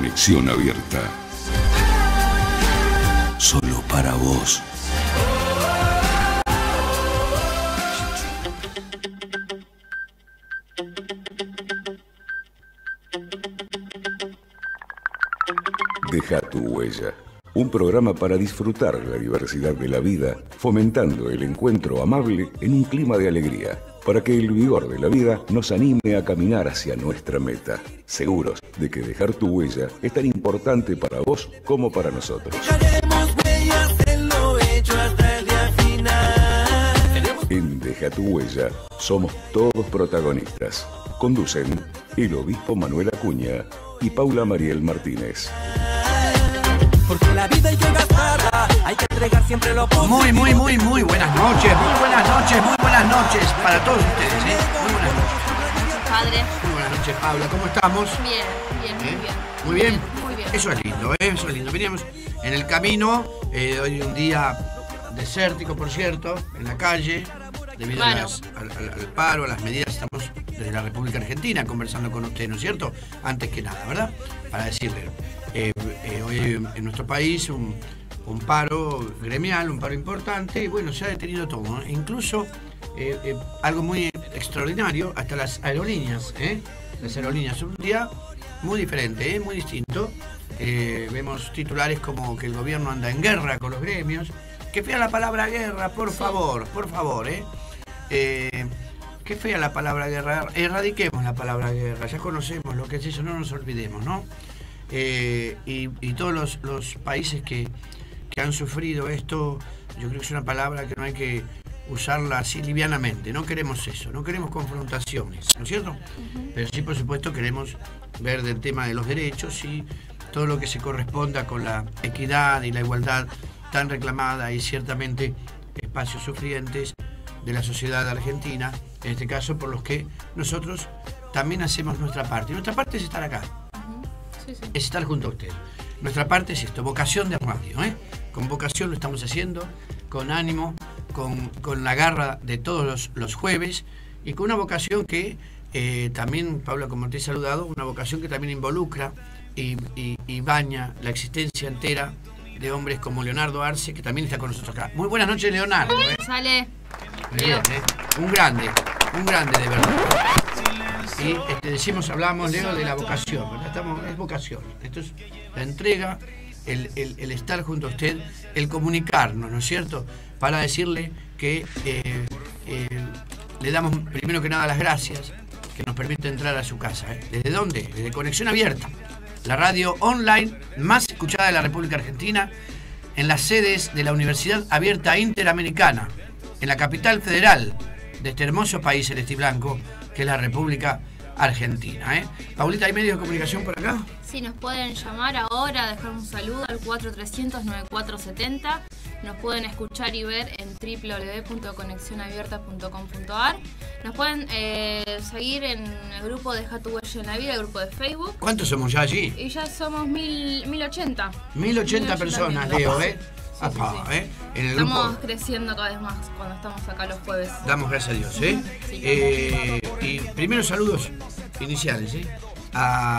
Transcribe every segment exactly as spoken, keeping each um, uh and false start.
Conexión Abierta. Solo para vos. Deja tu huella. Un programa para disfrutar la diversidad de la vida, fomentando el encuentro amable en un clima de alegría, para que el vigor de la vida nos anime a caminar hacia nuestra meta, seguros de que dejar tu huella es tan importante para vos como para nosotros. En Deja tu huella somos todos protagonistas. Conducen el obispo Manuel Acuña y Paula Mariel Martínez. Porque la vida hay que gastarla, hay que entregar siempre lo positivo. Muy, muy, muy, muy buenas noches, muy buenas noches, muy buenas noches para todos ustedes, ¿eh? Muy buenas noches. Padre. Muy buenas noches, Paula, ¿cómo estamos? Bien, bien, muy ¿Eh? bien. Muy bien. Muy bien. Eso es lindo, ¿eh? Eso es lindo. Veníamos en el camino, eh, hoy un día desértico, por cierto, en la calle, debido a Claro. las- al, al- al paro, a las medidas. Estamos desde la República Argentina conversando con usted, ¿no es cierto? Antes que nada, ¿verdad? Para decirle, eh, eh, hoy en nuestro país un, un paro gremial, un paro importante, y bueno, se ha detenido todo, ¿no? Incluso eh, eh, algo muy extraordinario, hasta las aerolíneas, ¿eh? Las aerolíneas, un día muy diferente, ¿eh? Muy distinto. Eh, vemos titulares como que el gobierno anda en guerra con los gremios. Qué fea la palabra guerra, por favor, por favor, ¿eh? Eh, qué fea la palabra guerra. Erradiquemos la palabra guerra, ya conocemos lo que es eso, no nos olvidemos, ¿no? Eh, y, y todos los, los países que, que han sufrido esto, yo creo que es una palabra que no hay que usarla así livianamente. No queremos eso, no queremos confrontaciones, ¿no es cierto? Uh-huh. Pero sí, por supuesto, queremos ver del tema de los derechos y todo lo que se corresponda con la equidad y la igualdad tan reclamada, y ciertamente espacios sufrientes de la sociedad argentina, en este caso por los que nosotros también hacemos nuestra parte. Y nuestra parte es estar acá, Uh-huh. Sí, sí. es estar junto a usted. Nuestra parte es esto, vocación de radio, ¿eh? Con vocación lo estamos haciendo, con ánimo, con, con la garra de todos los, los jueves, y con una vocación que eh, también, Paula, como te he saludado, una vocación que también involucra y, y, y baña la existencia entera de hombres como Leonardo Arce, que también está con nosotros acá. Muy buenas noches, Leonardo, ¿eh? Sale. Bien, ¿eh? Un grande, un grande de verdad. Y este, decimos, hablamos, Leo, de la vocación, ¿verdad? Estamos, es vocación. Esto es la entrega, el, el, el estar junto a usted, el comunicarnos, ¿no es cierto? Para decirle que eh, eh, le damos primero que nada las gracias que nos permite entrar a su casa, ¿eh? ¿Desde dónde? Desde Conexión Abierta, la radio online más escuchada de la República Argentina, en las sedes de la Universidad Abierta Interamericana, en la capital federal de este hermoso país celeste y blanco, que es la República Argentina, ¿eh? Paulita, ¿hay medios de comunicación por acá? Sí, nos pueden llamar ahora, dejar un saludo al cuatro trescientos, noventa y cuatro setenta. Nos pueden escuchar y ver en doble u doble u doble u punto conexión abierta punto com punto a r. Nos pueden eh, seguir en el grupo Deja tu huella en la vida, el grupo de Facebook. ¿Cuántos somos ya allí? Y ya somos mil, mil ochenta. mil ochenta personas, Leo, ¿eh? Sí, sí, Apá, sí. ¿eh? En el Estamos grupo creciendo cada vez más cuando estamos acá los jueves. damos gracias a Dios, ¿eh? Sí. Eh, y primero saludos iniciales, ¿eh? A,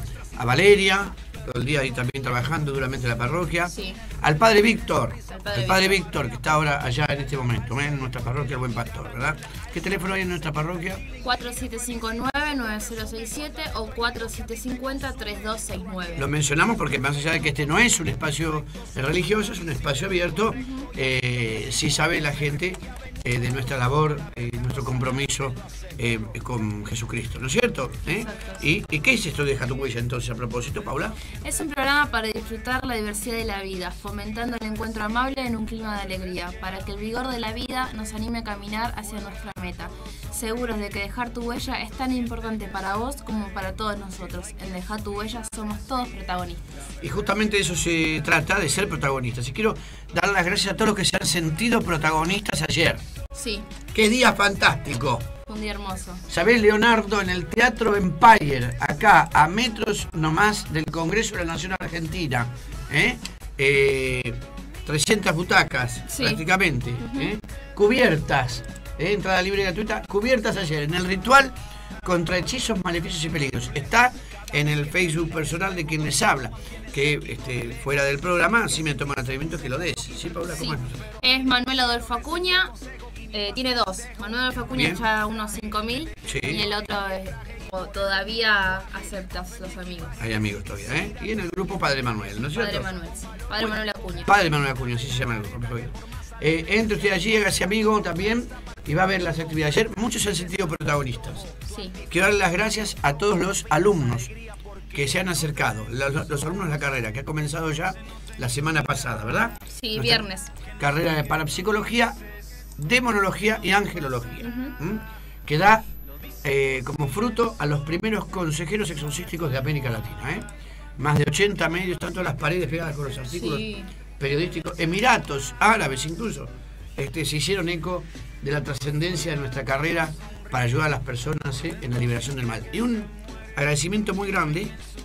a Valeria, todo el día ahí también trabajando duramente en la parroquia. Sí. Al padre Víctor, Al padre el padre Víctor, que está ahora allá en este momento, ¿eh? En nuestra parroquia, el Buen Pastor, ¿verdad? ¿Qué teléfono hay en nuestra parroquia? cuatro siete cinco nueve, nueve cero seis siete o cuatro siete cinco cero, tres dos seis nueve. Lo mencionamos porque más allá de que este no es un espacio religioso, es un espacio abierto, uh-huh. eh, sí sabe la gente eh, de nuestra labor, eh, nuestro compromiso eh, con Jesucristo, ¿no es cierto? ¿Eh? Exacto. ¿Y, ¿Y qué es esto de Deja tu huella entonces a propósito, Paula? Es un programa para disfrutar la diversidad de la vida, fomentando el encuentro amable en un clima de alegría, para que el vigor de la vida nos anime a caminar hacia nuestra meta. Seguros de que dejar tu huella es tan importante para vos como para todos nosotros. En Dejar tu huella somos todos protagonistas. Y justamente de eso se trata, de ser protagonistas. Y quiero dar las gracias a todos los que se han sentido protagonistas ayer. Sí. ¡Qué día fantástico! Un día hermoso. ¿Sabés, Leonardo? En el Teatro Empire, acá, a metros nomás del Congreso de la Nación Argentina, ¿eh? Eh, trescientas butacas, sí. prácticamente, Uh-huh. ¿eh? Cubiertas, ¿eh? Entrada libre y gratuita, cubiertas ayer, en el ritual contra hechizos, maleficios y peligros. Está en el Facebook personal de quien les habla, que este, fuera del programa, sí me tomo el atrevimiento que lo des. ¿Sí, Paula? ¿Cómo Sí. es? Es Manuel Adolfo Acuña, eh, tiene dos. Manuel Adolfo Acuña Bien. ya unos cinco mil Sí. y el otro eh, o- todavía acepta los amigos. Hay amigos todavía, ¿eh? Y en el grupo Padre Manuel, ¿no es cierto? Padre Manuel, sí. Padre Manuel Acuña. Padre Manuel Acuña, así se llama el grupo. muy bien. Eh, entre usted allí, hágase amigo también y va a ver las actividades. Ayer muchos se han sentido protagonistas. Sí. Quiero dar las gracias a todos los alumnos que se han acercado, los, los alumnos de la carrera, que ha comenzado ya la semana pasada, ¿verdad? Sí, Nuestra viernes. Carrera de parapsicología, demonología y angelología, ¿m? que da eh, como fruto a los primeros consejeros exorcísticos de América Latina. ¿eh? Más de ochenta medios, están todas las paredes pegadas con los artículos Sí. periodísticos, Emiratos Árabes incluso, este, se hicieron eco de la trascendencia de nuestra carrera para ayudar a las personas ¿eh? en la liberación del mal. Y un agradecimiento muy grande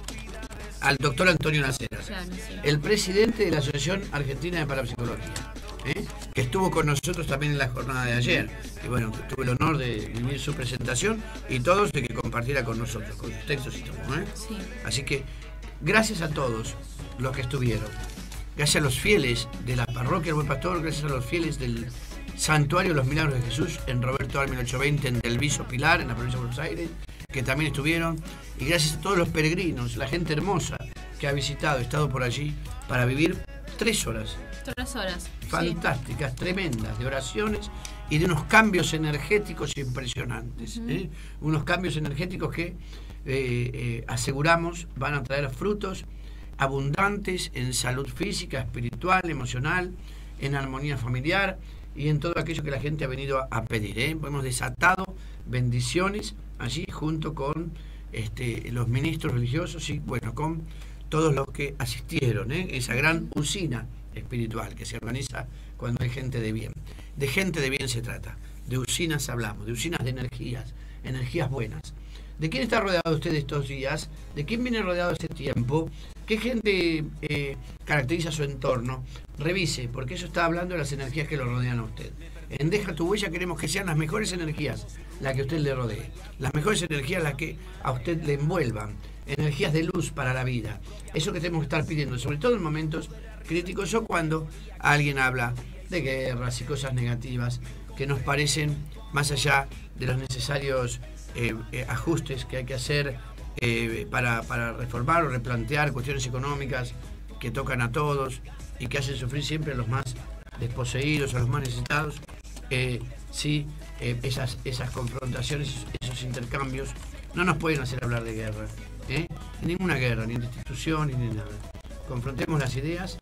al doctor Antonio Naceras, Claro, sí. el presidente de la Asociación Argentina de Parapsicología, ¿eh? que estuvo con nosotros también en la jornada de ayer. Y bueno, tuve el honor de vivir su presentación y todos de que compartiera con nosotros, con sus textos y todo. ¿eh? Sí. Así que gracias a todos los que estuvieron. Gracias a los fieles de la parroquia del Buen Pastor, gracias a los fieles del Santuario de los Milagros de Jesús en Roberto Ar mil ochocientos veinte, en Del Viso Pilar, en la provincia de Buenos Aires, que también estuvieron. Y gracias a todos los peregrinos, la gente hermosa que ha visitado, estado por allí, para vivir tres horas Tres horas. fantásticas, tremendas, de oraciones y de unos cambios energéticos impresionantes. ¿eh? Unos cambios energéticos que eh, eh, aseguramos van a traer frutos abundantes en salud física, espiritual, emocional, en armonía familiar y en todo aquello que la gente ha venido a, a pedir. ¿eh? Hemos desatado bendiciones allí junto con este, los ministros religiosos y bueno, con todos los que asistieron, ¿eh? esa gran usina espiritual que se organiza cuando hay gente de bien. De gente de bien se trata, de usinas hablamos, de usinas de energías, energías buenas. ¿De quién está rodeado usted estos días? ¿De quién viene rodeado ese tiempo? ¿Qué gente eh, caracteriza su entorno? Revise, porque eso está hablando de las energías que lo rodean a usted. En Deja tu Huella queremos que sean las mejores energías las que a usted le rodee, las mejores energías las que a usted le envuelvan, energías de luz para la vida. Eso que tenemos que estar pidiendo, sobre todo en momentos críticos o cuando alguien habla de guerras y cosas negativas que nos parecen más allá de los necesarios eh, eh, ajustes que hay que hacer eh, para, para reformar o replantear cuestiones económicas que tocan a todos y que hacen sufrir siempre a los más desposeídos, a los más necesitados. Eh, sí, eh, esas, esas confrontaciones, esos intercambios no nos pueden hacer hablar de guerra, ¿eh? Ninguna guerra, ni de institución, ni de nada. Confrontemos las ideas,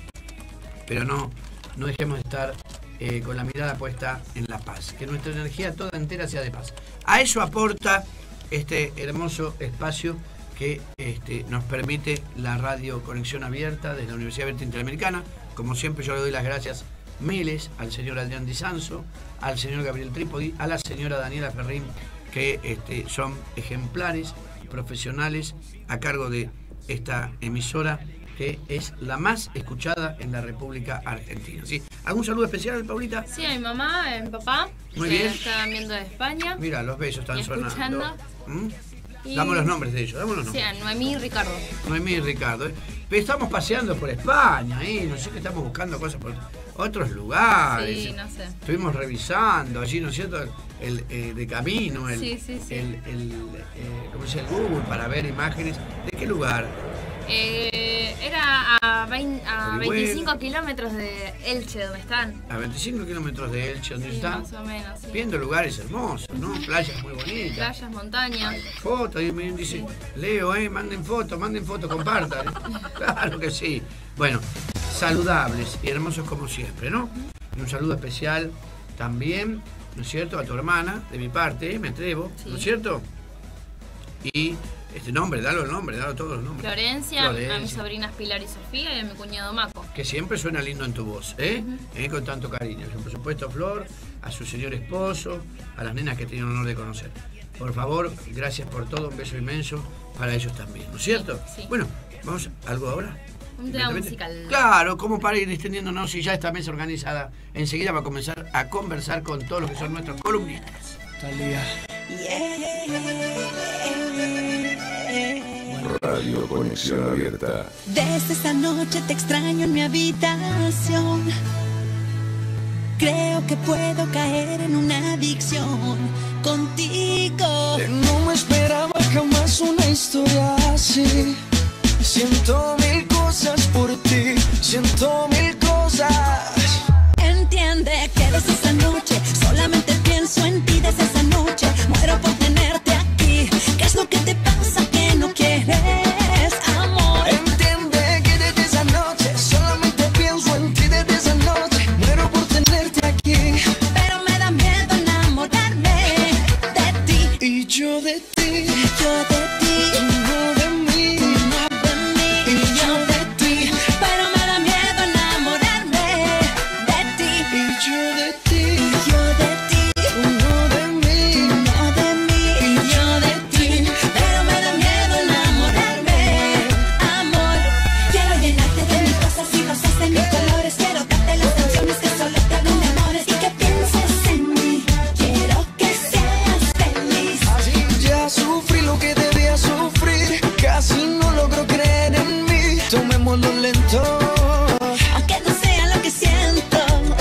pero no, no dejemos de estar eh, con la mirada puesta en la paz, que nuestra energía toda entera sea de paz. A eso aporta este hermoso espacio que este, nos permite la radio Conexión Abierta desde la Universidad Abierta Interamericana. Como siempre yo le doy las gracias miles al señor Adrián Di Sanso, al señor Gabriel Trípodi, a la señora Daniela Ferrín, que este, son ejemplares profesionales a cargo de esta emisora que es la más escuchada en la República Argentina. ¿Sí? ¿Algún saludo especial, Paulita? Sí, a mi mamá, a mi papá, Muy que bien. están viendo de España. Mira, los besos están Y sonando. escuchando. ¿Mm? Y- Damos los nombres de ellos, damos los Sí, nombres. a Noemí y Ricardo. Noemí y Ricardo. ¿eh? Pero estamos paseando por España, ¿eh? No sé qué estamos buscando cosas por otros lugares. Sí, no sé. Estuvimos revisando allí, ¿no es cierto? El, eh, de camino, el, Sí, sí, sí. el, el, eh, ¿cómo se llama? El Google para ver imágenes. ¿De qué lugar? Eh, era a, veinte, a Orihuela. veinticinco kilómetros de Elche, donde están. A veinticinco kilómetros de Elche, ¿dónde Sí, está? más o menos, sí. Viendo lugares hermosos, ¿no? Playas muy bonitas. Playas, montañas. Fotos, y me dice, Leo, eh, manden fotos, manden fotos, compartan. Claro que sí. Bueno, saludables y hermosos como siempre, ¿no? Y un saludo especial también, ¿no es cierto?, a tu hermana, de mi parte, me atrevo, ¿no es Sí. cierto? Y este nombre, dalo el nombre, dalo todos los nombres. Florencia, Florencia. a mis sobrinas Pilar y Sofía y a mi cuñado Maco. Que siempre suena lindo en tu voz, ¿eh? ¿Eh? Con tanto cariño. Por supuesto, Flor, a su señor esposo, a las nenas que tienen el honor de conocer. Por favor, gracias por todo, un beso inmenso para ellos también, ¿no es cierto? Sí. Bueno, vamos a algo ahora. Un tema Inmediatamente. musical. Claro, como para ir extendiéndonos y ya esta mesa organizada enseguida va a comenzar a conversar con todos los que son nuestros columnistas. Talía. Bueno, Radio Conexión Abierta. Desde esa noche te extraño en mi habitación. Creo que puedo caer en una adicción contigo. No me esperaba jamás una historia así. Siento mil cosas por ti, siento mil cosas. Entiende que desde esa noche solamente pienso en ti. Desde esa noche muero por tenerte aquí. ¿Qué es lo que te pasa que no quieres amor? Entiende que desde esa noche solamente pienso en ti. Desde esa noche muero por tenerte aquí. Pero me da miedo enamorarme de ti. Y yo de ti, Yo de ti, no de mí. no de mí. Y yo de ti, Pero me da miedo enamorarme de ti. y yo de ti, Yo de ti, no de mí. no de mí. Yo de ti, pero me da miedo enamorarme. Amor, quiero llenarte de mis cosas y rosas de mis colores. Quiero darte las canciones que solo te hablan de amores y que pienses en mí. Quiero que seas feliz. Ya sufrí lo que debía sufrir, casi no logro creer en mí. Tomémoslo lento. Aunque no sea lo que siento.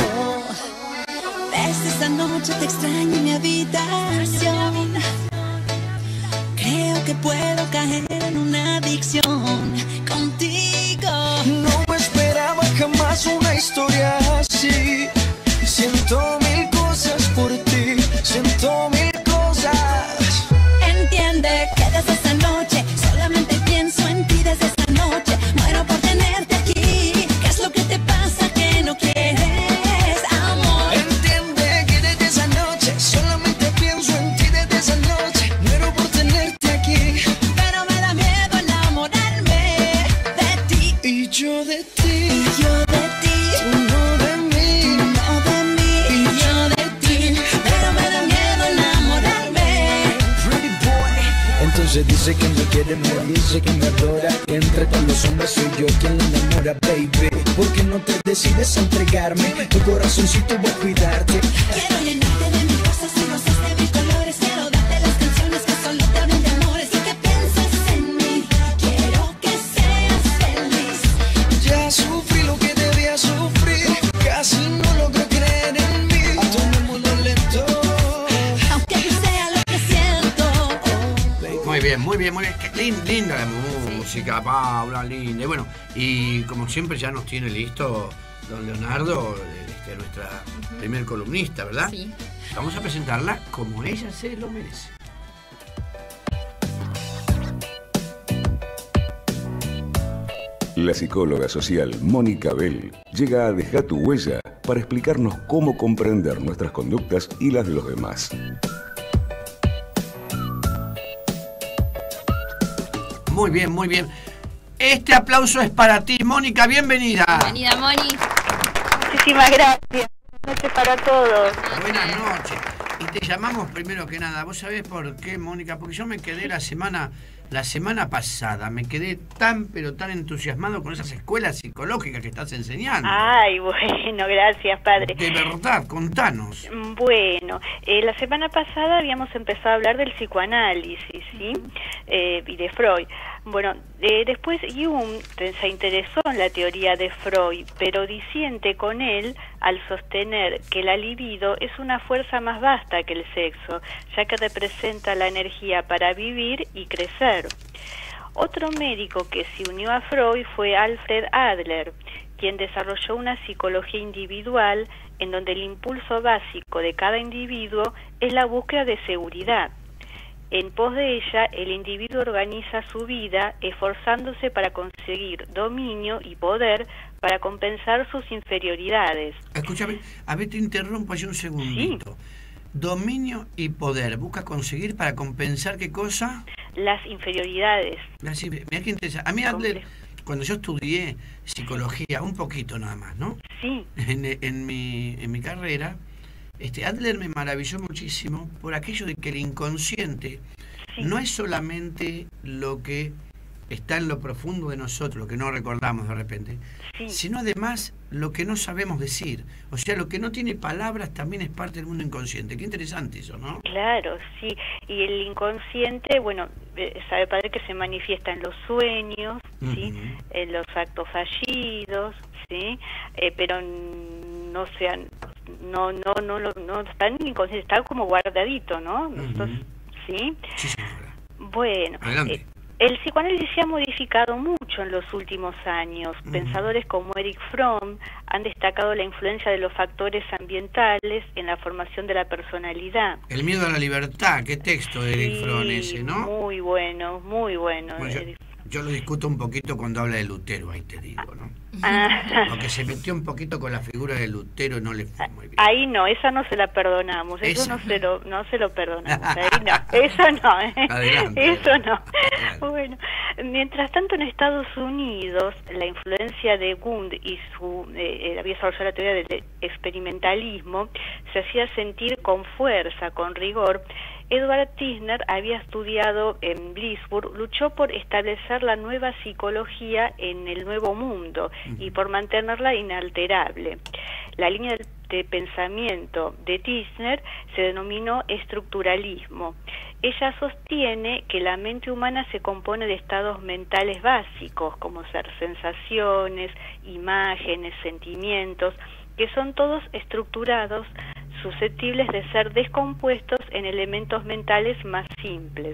Desde esa noche te extraño en mi habitación. Creo que puedo caer en una adicción contigo. No me esperaba jamás una historia así. Siento mil cosas por ti, siento mil cosas. Entiende que desde esa noche solamente pienso en ti. Desde esa noche muero por tenerte aquí. ¿Qué es lo que te pasa que no quieres amor? Entiende que desde esa noche solamente pienso en ti. Desde esa noche muero por tenerte aquí. Pero me da miedo enamorarme de ti. Y yo de ti, Yo de ti, no de mí. no de mí. Yo de ti, pero me da miedo enamorarme. Pretty boy. Entonces dice que me quiere, me dice que me adora. Que entre todos los hombres soy yo quien la enamora, baby. ¿Por qué no te decides a entregarme? Tu corazoncito voy a cuidarte. Quiero llenarte de mis cosas y rosas de mis colores. Quiero darte las canciones que solo te hablan de amores y que pienses en mí. Quiero que seas feliz. Ya sufrí lo que debía sufrir, casi no logro creer en mí. Tomémoslo lento. Aunque no sea lo que siento. Muy bien, muy bien, muy bien. Qué lin- linda la música, Paula, linda. Y bueno, y como siempre ya nos tiene listo don Leonardo, este, nuestra primer columnista, ¿verdad? Sí. Vamos a presentarla como ella se lo merece. La psicóloga social Mónica Bell llega a Deja tu huella para explicarnos cómo comprender nuestras conductas y las de los demás. Muy bien, muy bien. Este aplauso es para ti, Mónica, bienvenida. Bienvenida, Moni. Muchísimas gracias. Buenas noches para todos. Buenas noches. Y te llamamos primero que nada. ¿Vos sabés por qué, Mónica? Porque yo me quedé la semana, la semana pasada, me quedé tan, pero tan entusiasmado con esas escuelas psicológicas que estás enseñando. Ay, bueno, gracias, padre. De verdad, contanos. Bueno, eh, la semana pasada habíamos empezado a hablar del psicoanálisis, ¿sí? Eh, y de Freud. Bueno, eh, después Jung se interesó en la teoría de Freud, pero disiente con él al sostener que la libido es una fuerza más vasta que el sexo, ya que representa la energía para vivir y crecer. Otro médico que se unió a Freud fue Alfred Adler, quien desarrolló una psicología individual en donde el impulso básico de cada individuo es la búsqueda de seguridad. En pos de ella, el individuo organiza su vida esforzándose para conseguir dominio y poder para compensar sus inferioridades. Escúchame, a ver, te interrumpo allí un segundito. Sí. Dominio y poder. ¿Busca conseguir para compensar qué cosa? Las inferioridades. Así, mira qué interesante. A mí, Adler, cuando yo estudié psicología, un poquito nada más, ¿no? Sí. En, en, mi, en mi carrera, este, Adler me maravilló muchísimo por aquello de que el inconsciente sí. no es solamente lo que está en lo profundo de nosotros, lo que no recordamos de repente, sí. sino además lo que no sabemos decir. O sea, lo que no tiene palabras también es parte del mundo inconsciente. Qué interesante eso, ¿no? Claro, sí. Y el inconsciente, bueno, eh, sabe padre que se manifiesta en los sueños, ¿sí? Ujú. En los actos fallidos, ¿sí? Eh, pero no sean, no, no, no, no, no están inconscientes, está como guardadito, ¿no? Nosotros, Ujú. ¿sí? Sí, señora. Bueno, Adelante. eh, el psicoanálisis se ha modificado mucho en los últimos años. Ujú. Pensadores como Erich Fromm han destacado la influencia de los factores ambientales en la formación de la personalidad. El miedo a la libertad, qué texto de Eric Sí, Fromm ese, ¿no? Muy bueno, muy bueno. Bueno, yo, Erich. yo lo discuto un poquito cuando habla de Lutero, ahí te digo, ¿no? Ah, Porque se metió un poquito con la figura de Lutero y no le fue muy bien. ahí no, esa no se la perdonamos, eso Esa. no se lo, no se lo perdonamos, ahí no, eso no, ¿eh? Adelante. Eso no. Adelante. Bueno, mientras tanto en Estados Unidos, la influencia de Wundt y su, eh, había desarrollado la teoría del experimentalismo, se hacía sentir con fuerza, con rigor. Edward Titchener había estudiado en Blitzburg, luchó por establecer la nueva psicología en el Nuevo Mundo y por mantenerla inalterable. La línea de pensamiento de Titchener se denominó estructuralismo. Ella sostiene que la mente humana se compone de estados mentales básicos, como ser sensaciones, imágenes, sentimientos, que son todos estructurados, susceptibles de ser descompuestos en elementos mentales más simples.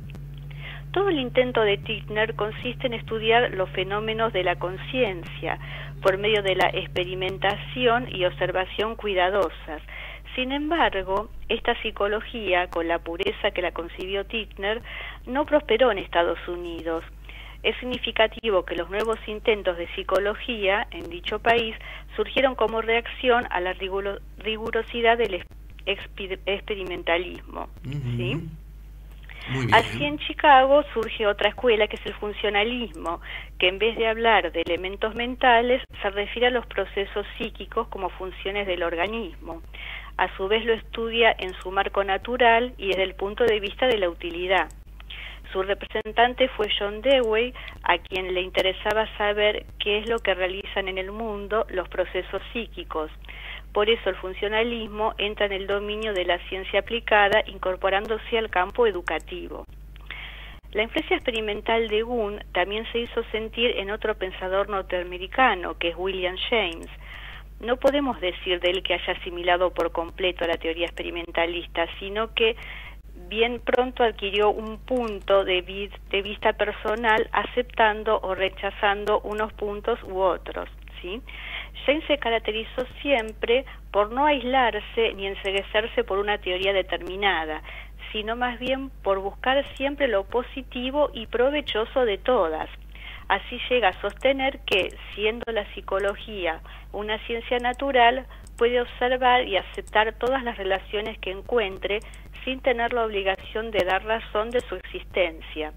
Todo el intento de Titchener consiste en estudiar los fenómenos de la conciencia por medio de la experimentación y observación cuidadosas. Sin embargo, esta psicología, con la pureza que la concibió Titchener, no prosperó en Estados Unidos. Es significativo que los nuevos intentos de psicología en dicho país surgieron como reacción a la riguro- rigurosidad del exp- experimentalismo. Ujú. ¿Sí? Muy bien. Así en Chicago surge otra escuela que es el funcionalismo, que en vez de hablar de elementos mentales se refiere a los procesos psíquicos como funciones del organismo. A su vez lo estudia en su marco natural y desde el punto de vista de la utilidad. Su representante fue John Dewey, a quien le interesaba saber qué es lo que realizan en el mundo los procesos psíquicos. Por eso el funcionalismo entra en el dominio de la ciencia aplicada, incorporándose al campo educativo. La influencia experimental de Wundt también se hizo sentir en otro pensador norteamericano, que es William James. No podemos decir de él que haya asimilado por completo a la teoría experimentalista, sino que bien pronto adquirió un punto de, vi- de vista personal, aceptando o rechazando unos puntos u otros, ¿sí? James se caracterizó siempre por no aislarse ni enceguecerse por una teoría determinada, sino más bien por buscar siempre lo positivo y provechoso de todas. Así llega a sostener que, siendo la psicología una ciencia natural, puede observar y aceptar todas las relaciones que encuentre sin tener la obligación de dar razón de su existencia.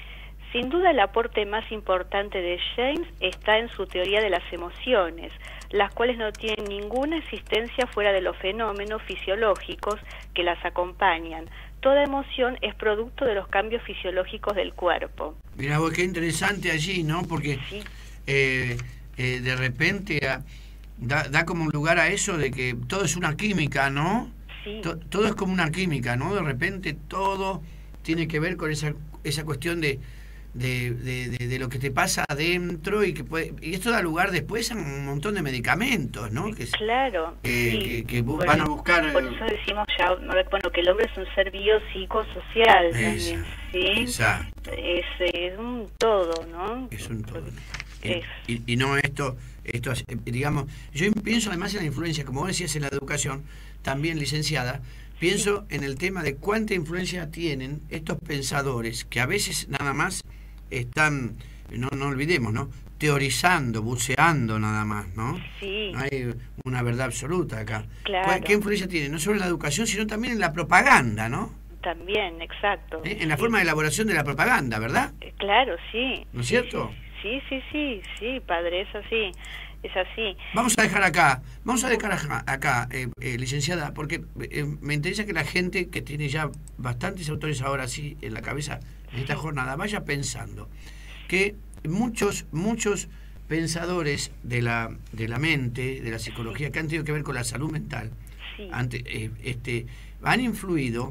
Sin duda el aporte más importante de James está en su teoría de las emociones, las cuales no tienen ninguna existencia fuera de los fenómenos fisiológicos que las acompañan. Toda emoción es producto de los cambios fisiológicos del cuerpo. Mira vos, qué interesante allí, ¿no? Porque Sí. eh, eh, de repente a, da, da como un lugar a eso de que todo es una química, ¿no? Sí. To- todo es como una química, ¿no? De repente todo tiene que ver con esa, esa cuestión de, de, de, de, de lo que te pasa adentro y que puede, y esto da lugar después a un montón de medicamentos, ¿no? Que, se- Claro, que, sí. que- que bu- Por van a eso- buscar... Por eso decimos ya, bueno, que el hombre es un ser biopsicosocial también, Esa, ¿sí? exacto. Es, es un todo, ¿no? Es un todo. Es. Y, y- y no esto, esto es, eh, digamos, yo pienso además en la influencia, como vos decías, en la educación, también licenciada, pienso en el tema de cuánta influencia tienen estos pensadores que a veces nada más están, no, no olvidemos, ¿no? Teorizando, buceando nada más, ¿no? Sí. No hay una verdad absoluta acá. Claro. ¿Cuál- ¿Qué influencia tiene? No solo en la educación, sino también en la propaganda, ¿no? También, exacto. ¿Eh? En la Sí. forma de elaboración de la propaganda, ¿verdad? Eh, Claro, sí. ¿No es Sí, cierto? Sí, sí, sí, sí, padre, es así, es así. Vamos a dejar acá, vamos a dejar acá, acá, eh, eh, licenciada, porque eh, me interesa que la gente que tiene ya bastantes autores ahora así en la cabeza en esta jornada vaya pensando que muchos, muchos pensadores de la, de la mente, de la psicología, que han tenido que ver con la salud mental, Sí. ante, eh, este, han influido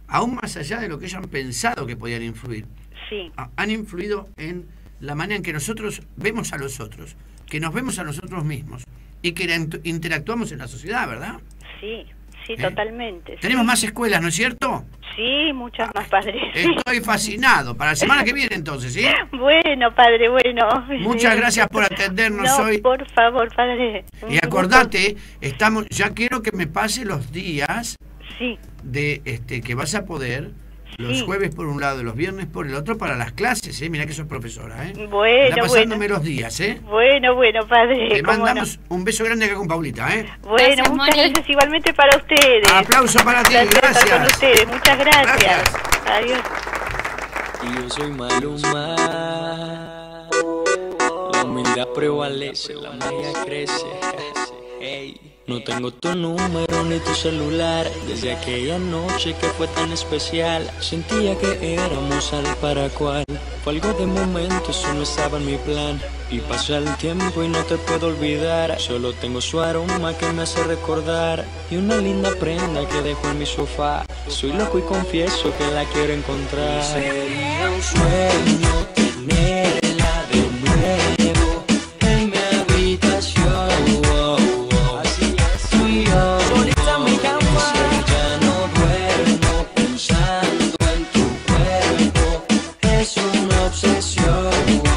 aún más allá de lo que ellos han pensado que podían influir, Sí, a- han influido en la manera en que nosotros vemos a los otros, que nos vemos a nosotros mismos y que int- interactuamos en la sociedad, ¿verdad? sí, sí, ¿Eh? totalmente. sí. Tenemos más escuelas, ¿no es cierto? Sí, muchas más, padre. sí. Estoy fascinado. Para la semana que viene, entonces, ¿sí? Bueno, padre, bueno. Muchas gracias por atendernos No, hoy. por favor, padre. Un Y acordate, estamos, ya quiero que me pase los días gusto. Sí, de este que vas a poder, los Sí. jueves por un lado y los viernes por el otro, para las clases, ¿eh? Mirá que sos profesora, ¿eh? bueno, Anda pasándome bueno. los días, ¿eh? Bueno, bueno, padre. Te cómo mandamos un beso grande acá con Paulita, ¿eh? no. Bueno, Gracias, muchas Moni. gracias igualmente para ustedes. Aplauso para ti, Placer estar gracias. con ustedes. Muchas gracias. Gracias. Adiós. Y yo soy Maluma. La humildad prevalece, la magia crece. Hey. No tengo tu número ni tu celular. Desde aquella noche que fue tan especial, sentía que éramos al para cual. Fue algo de momento, eso no estaba en mi plan. Y pasa el tiempo y no te puedo olvidar. Solo tengo su aroma que me hace recordar. Y una linda prenda que dejo en mi sofá. Soy loco y confieso que la quiero encontrar. Sería un sueño tenerla de nuevo en mi habitación. Así es. Tú y yo, solita en mi cama. Ya no duermo pensando en tu cuerpo. Es una obsesión.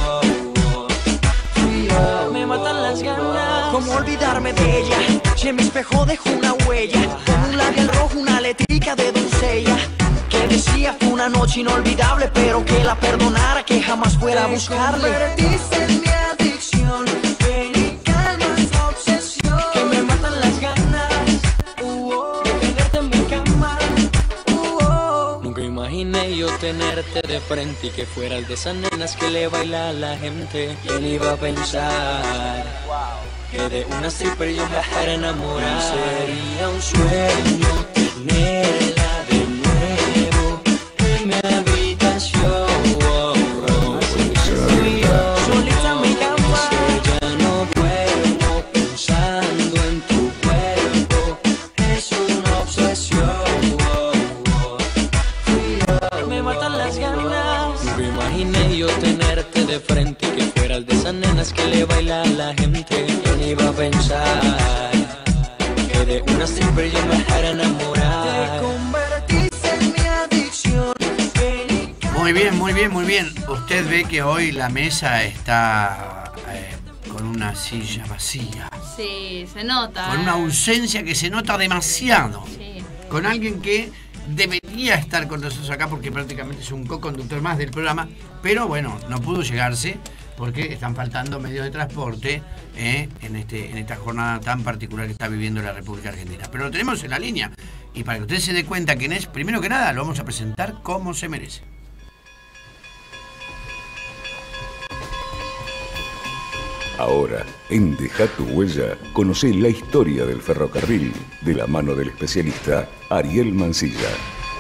Me matan las ganas. ¿Cómo olvidarme de ella? Si en mi espejo dejo una huella, con un labial rojo, una letrica de doncella, que decía fue una noche inolvidable, pero que la perdonara, que jamás fuera a buscarle. Te convertiste en mi adicción, ven y calma esta obsesión, que me matan las ganas uh, oh, de tenerte en mi cama. uh, oh. Nunca imaginé yo tenerte de frente y que fueras de esas nenas que le baila a la gente. ¿Quién iba a pensar que de una stripper yo me fuera a enamorar? Sería un sueño tenerla de nuevo en mi habitación. Oh, oh. Tú y yo, solita en mi cama. Ya no duermo pensando en tu cuerpo. Es una obsesión. Oh, oh. Tú y yo, me matan las ganas. Nunca imaginé yo tenerte de frente y que fueras de esas nenas que le baila a la gente. ¿Quién iba a pensar que de una stripper yo me fuera a enamorar? Te convertiste en mi adicción. Muy bien, muy bien, muy bien. Usted ve que hoy la mesa está eh, con una silla vacía, Sí, se nota. con una ausencia que se nota demasiado, Sí. con alguien que debería estar con nosotros acá porque prácticamente es un co-conductor más del programa, pero bueno, no pudo llegarse porque están faltando medios de transporte eh, en, este, en esta jornada tan particular que está viviendo la República Argentina. Pero lo tenemos en la línea y para que usted se dé cuenta quién es, primero que nada lo vamos a presentar como se merece. Ahora, en Deja tu Huella, conoce la historia del ferrocarril de la mano del especialista Ariel Mancilla.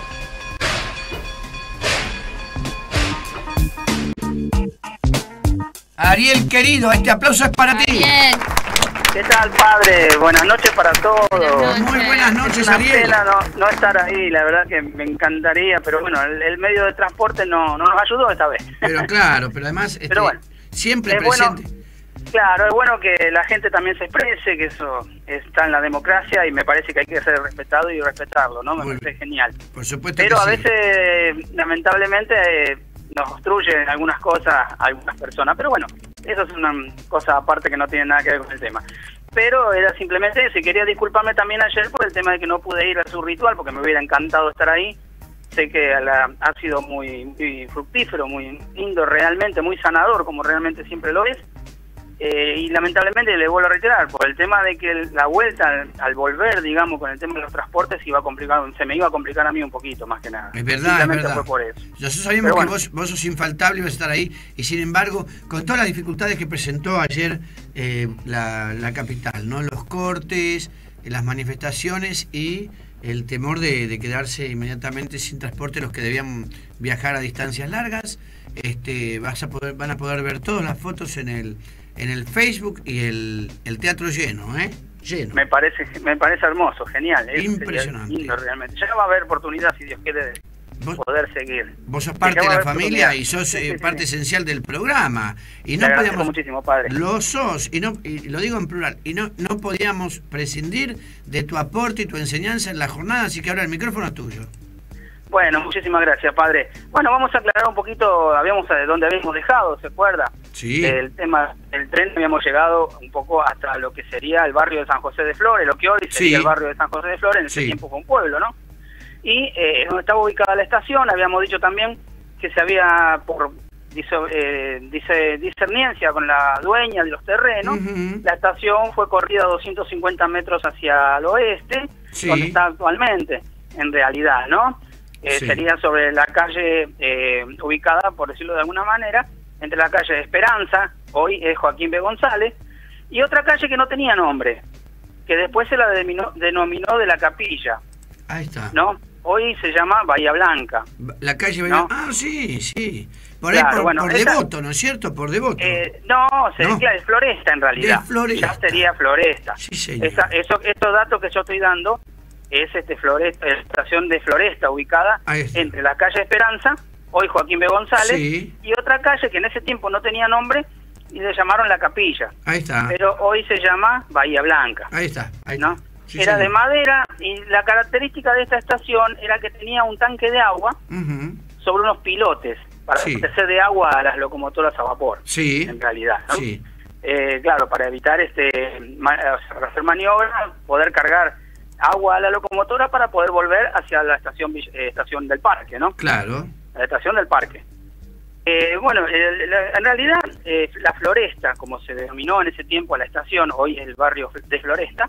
Ariel, querido, este aplauso es para ti. Bien. ¿Qué tal, padre? Buenas noches para todos. Buenas noches. Muy buenas noches, Es una Ariel. pena no, no estar ahí, la verdad que me encantaría, pero bueno, el, el medio de transporte no, no nos ayudó esta vez. Pero claro, pero además este, Pero bueno, siempre es bueno, presente. claro, es bueno que la gente también se exprese, que eso está en la democracia y me parece que hay que ser respetado y respetarlo, ¿no? Me Muy parece genial. Por supuesto Pero que a sí. veces, lamentablemente, eh, nos obstruyen algunas cosas algunas personas, pero bueno, eso es una cosa aparte que no tiene nada que ver con el tema. Pero era simplemente eso, y quería disculparme también ayer por el tema de que no pude ir a su ritual, porque me hubiera encantado estar ahí. Sé que la, ha sido muy, muy fructífero, muy lindo realmente, muy sanador, como realmente siempre lo es. Eh, y lamentablemente le vuelvo a reiterar, por el tema de que el- la vuelta al, al volver, digamos, con el tema de los transportes iba a complicar, se me iba a complicar a mí un poquito, más que nada. Es verdad, es Simplemente verdad. fue por eso. Nosotros sabíamos Pero que bueno. vos, vos sos infaltable, ibas a estar ahí, y sin embargo, con todas las dificultades que presentó ayer eh, la, la capital, ¿no? Los cortes, eh, las manifestaciones y el temor de, de quedarse inmediatamente sin transporte los que debían viajar a distancias largas. Este, vas a poder, van a poder ver todas las fotos en el, en el Facebook y el, el teatro lleno, ¿eh? lleno. Me parece, me parece hermoso, genial. Eso Impresionante. Lindo, realmente. Ya va a haber oportunidad, si Dios quiere, de ¿Vos? poder seguir. Vos sos parte Ya de va a la haber familia oportunidad. y sos Sí, eh, sí, sí, parte sí. esencial del programa. Y Le no agradezco podíamos. muchísimo, padre. Lo sos, y, no, y lo digo en plural, y no, no podíamos prescindir de tu aporte y tu enseñanza en la jornada, así que ahora el micrófono es tuyo. Bueno, muchísimas gracias, padre. Bueno, vamos a aclarar un poquito, habíamos de dónde habíamos dejado, ¿se acuerda? Sí. El tema del tren, habíamos llegado un poco hasta lo que sería el barrio de San José de Flores, lo que hoy sería Sí. el barrio de San José de Flores, en ese Sí. tiempo fue un pueblo, ¿no? Y eh, donde estaba ubicada la estación, habíamos dicho también que se había, por dice, eh, dice discerniencia con la dueña de los terrenos, Ujú. la estación fue corrida doscientos cincuenta metros hacia el oeste, Sí. donde está actualmente, en realidad, ¿no? Eh, Sí. Sería sobre la calle eh, ubicada, por decirlo de alguna manera, entre la calle de Esperanza, hoy es Joaquín B. González, y otra calle que no tenía nombre, que después se la denominó, denominó de la Capilla, Ahí está. ¿no? Hoy se llama Bahía Blanca. La calle ¿No? Ah, sí, sí. Por ahí Claro, por, bueno, por esa- Devoto, ¿no es cierto? Por Devoto. Eh, no, se No. declara de Floresta en realidad. De Floresta. Ya sería Floresta. Sí, señor. Esa, eso, estos datos que yo estoy dando es este Floresta, la estación de Floresta ubicada Ahí está. entre la calle Esperanza, hoy Joaquín B. González, Sí. y otra calle que en ese tiempo no tenía nombre y le llamaron La Capilla, Ahí está. pero hoy se llama Bahía Blanca, Ahí está. Ahí ¿no? está. Sí, era señor. de madera y la característica de esta estación era que tenía un tanque de agua Ujú. sobre unos pilotes para Sí. abastecer de agua a las locomotoras a vapor, Sí. en realidad, ¿no? Sí. Eh, claro, para evitar este ma- o sea, para hacer maniobras, poder cargar agua a la locomotora para poder volver hacia la estación Vill- eh, estación del parque, ¿no? Claro. La estación del parque. Eh, bueno, eh, la- en realidad eh, la Floresta, como se denominó en ese tiempo a la estación, hoy el barrio de Floresta,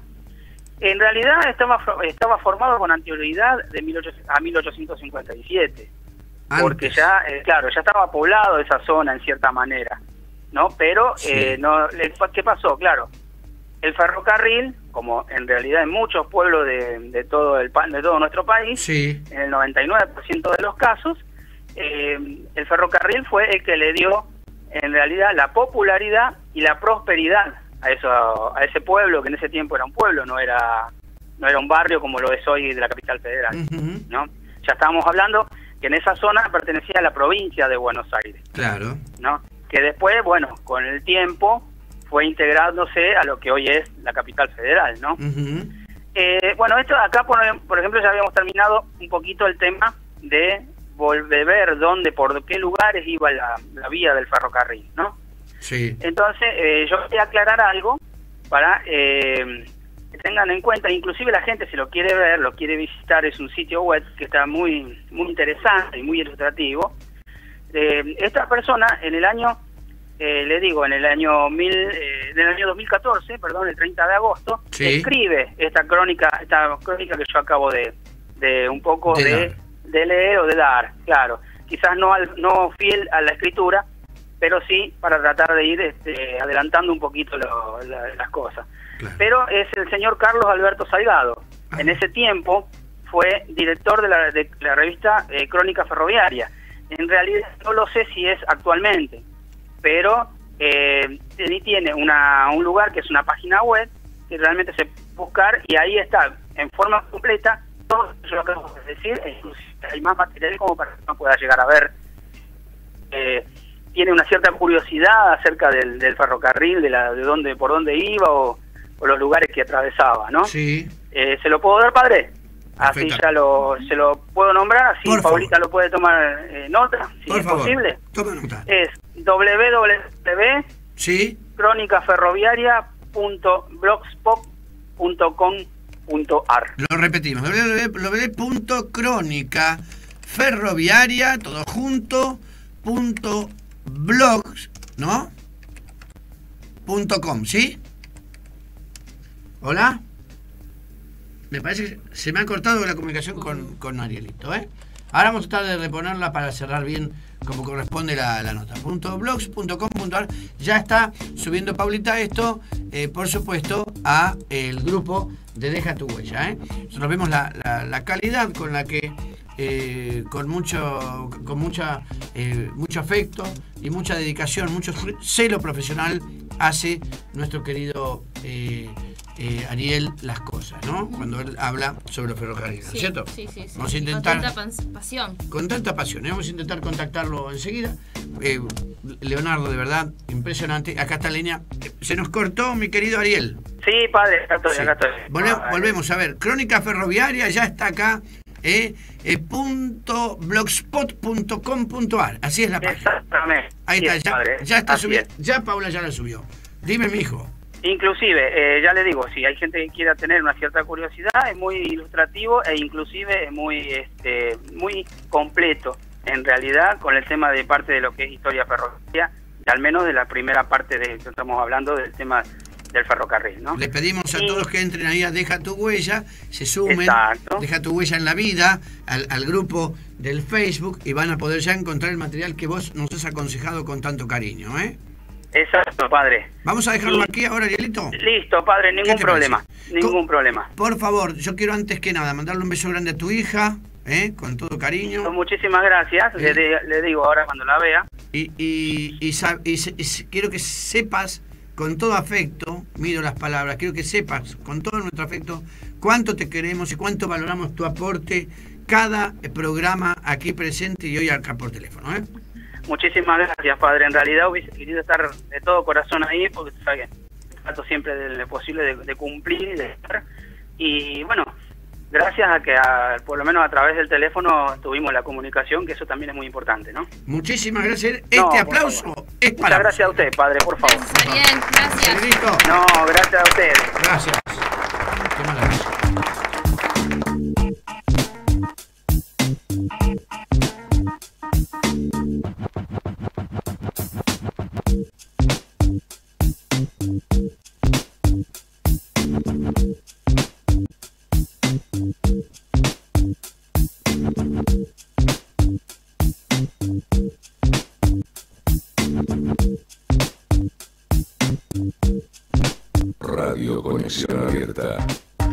en realidad estaba fo- estaba formado con anterioridad de mil ochocientos, a mil ochocientos cincuenta y siete. Porque Antes. ya, eh, claro, ya estaba poblado esa zona en cierta manera, ¿no? Pero, Sí. eh, no, le- ¿qué pasó? Claro, el ferrocarril, como en realidad en muchos pueblos de, de todo el pa- de todo nuestro país, Sí. en el noventa y nueve por ciento de los casos, eh, el ferrocarril fue el que le dio, en realidad, la popularidad y la prosperidad a eso, a ese pueblo, que en ese tiempo era un pueblo, no era, no era un barrio como lo es hoy de la capital federal, Ujú. ¿no? Ya estábamos hablando que en esa zona pertenecía a la provincia de Buenos Aires, Claro. ¿no? Que después, bueno, con el tiempo fue integrándose a lo que hoy es la capital federal, ¿no? Ujú. Eh, bueno, esto acá, por, por ejemplo, ya habíamos terminado un poquito el tema de volver ver dónde, por qué lugares iba la, la vía del ferrocarril, ¿no? Sí. Entonces, eh, yo voy a aclarar algo para eh, que tengan en cuenta, inclusive la gente si lo quiere ver, lo quiere visitar, es un sitio web que está muy muy interesante y muy ilustrativo. Eh, esta persona en el año, eh, le digo, en el año mil, eh, del año dos mil catorce, perdón, el treinta de agosto, Sí. escribe esta crónica, esta crónica que yo acabo de, de un poco De de, dar. de leer o de dar, claro, quizás no al, no fiel a la escritura, pero sí para tratar de ir este, adelantando un poquito lo- la- las cosas. Claro. Pero es el señor Carlos Alberto Salgado. Ah. En ese tiempo fue director de la, de la revista eh, Crónica Ferroviaria. En realidad no lo sé si es actualmente, pero eh, tiene- tiene una, un lugar que es una página web que realmente se puede buscar y ahí está en forma completa todo lo que yo acabo de decir, e inclusive hay más material como para que uno pueda llegar a ver. Eh, tiene una cierta curiosidad acerca del, del ferrocarril, de la de dónde por dónde iba o, o los lugares que atravesaba, ¿no? Sí. Eh, ¿Se lo puedo dar, padre? Así Perfecto. ya lo se lo puedo nombrar, así Por Paulita favor. lo puede tomar eh, nota, si Por es favor. posible. Toma nota. Es doble u doble u doble u Sí. punto crónica ferroviaria punto blogspot punto com punto a r. Lo repetimos. w w w punto crónica ferroviaria, todo junto, punto blogs, ¿no? Punto com, ¿sí? ¿Hola? Me parece que se me ha cortado la comunicación con, con Arielito, ¿eh? Ahora vamos a tratar de reponerla para cerrar bien como corresponde la, la nota. Punto blogs punto com punto a r. Ya está subiendo Paulita esto, eh, por supuesto, a el grupo de Deja tu Huella, ¿eh? Nosotros vemos la, la, la calidad con la que eh, con mucho con mucha eh, mucho afecto y mucha dedicación, mucho celo profesional hace nuestro querido eh, eh, Ariel las cosas, ¿no? Cuando él habla sobre los ferrocarriles, Sí, ¿cierto? sí, sí, sí. Vamos a intentar... Con tanta pas- pasión. Con tanta pasión, ¿eh? Vamos a intentar contactarlo enseguida. Eh, Leonardo, de verdad, impresionante. Acá está la línea. Se nos cortó, mi querido Ariel. Sí, padre, acá estoy, Sí. acá estoy. Volve- Ah, volvemos a ver. Crónica Ferroviaria ya está acá. Eh, eh, punto blogspot punto com punto ar. Así es la página. Exactamente. Ahí Sí, está, ya, padre, ya está así subida. es. Ya Paula ya la subió. Dime, mi hijo. Inclusive, eh, ya le digo, si hay gente que quiera tener una cierta curiosidad, es muy ilustrativo e inclusive es muy, este, muy completo, en realidad, con el tema de parte de lo que es historia ferroviaria, y al menos de la primera parte de que estamos hablando del tema del ferrocarril, ¿no? Le pedimos a Y- todos que entren ahí a Deja tu Huella, se sumen, Exacto. Deja tu Huella en la Vida, al, al grupo del Facebook, y van a poder ya encontrar el material que vos nos has aconsejado con tanto cariño, ¿eh? Exacto, padre. Vamos a dejarlo Y- aquí ahora, Arielito. Listo, padre, ningún te problema, parece? ningún Co- problema. Por favor, yo quiero antes que nada mandarle un beso grande a tu hija, ¿eh? Con todo cariño. Muchísimas gracias, Sí. le, de- le digo ahora cuando la vea. Y, y, y sa- y se- y se- quiero que sepas con todo afecto, miro las palabras, quiero que sepas con todo nuestro afecto cuánto te queremos y cuánto valoramos tu aporte cada eh, programa aquí presente y hoy acá por teléfono, ¿eh? Muchísimas gracias, padre. En realidad hubiese querido estar de todo corazón ahí, porque ¿sabe? Trato siempre de lo posible de, de cumplir y de estar. Y bueno, gracias a que a- por lo menos a través del teléfono tuvimos la comunicación, que eso también es muy importante, ¿no? Muchísimas gracias. Este No, por aplauso favor. es Muchas para gracias a usted, padre, por favor. Gracias, Ariel. Gracias. Listo. No, gracias a usted. Gracias. Qué maravilla. Radio Conexión Abierta.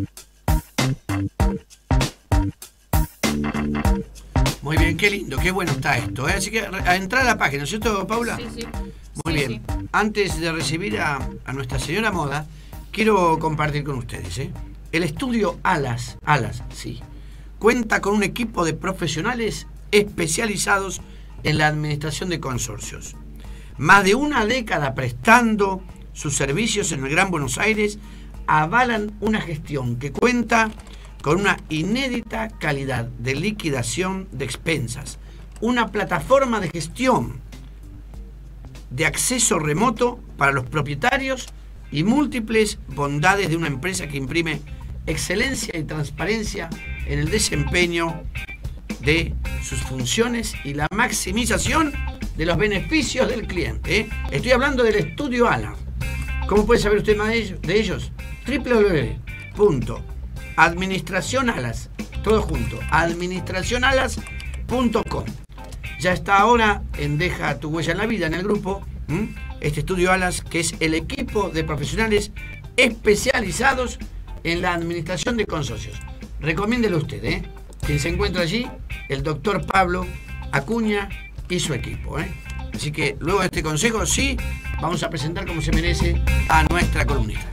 Muy bien, qué lindo, qué bueno está esto, ¿eh? Así que a entrar a la página, ¿no es cierto, Paula? Sí, sí. Muy Sí, bien. sí. Antes de recibir a, a nuestra señora Moda, quiero compartir con ustedes, ¿eh? El estudio Alas, Alas, sí, cuenta con un equipo de profesionales especializados en la administración de consorcios. Más de una década prestando sus servicios en el Gran Buenos Aires avalan una gestión que cuenta con una inédita calidad de liquidación de expensas, una plataforma de gestión de acceso remoto para los propietarios y múltiples bondades de una empresa que imprime excelencia y transparencia en el desempeño de sus funciones y la maximización de los beneficios del cliente, ¿eh? Estoy hablando del estudio Alas. ¿Cómo puede saber usted más de ellos? De ellos? doble u doble u doble u punto administración alas, todo junto, administración alas punto com. Ya está ahora en Deja tu Huella en la Vida, en el grupo, ¿m? Este estudio Alas, que es el equipo de profesionales especializados en la administración de consorcios. Recomiéndelo usted, ¿eh? Quien se encuentra allí, el doctor Pablo Acuña y su equipo, ¿eh? Así que luego de este consejo, sí, vamos a presentar como se merece a nuestra columnista.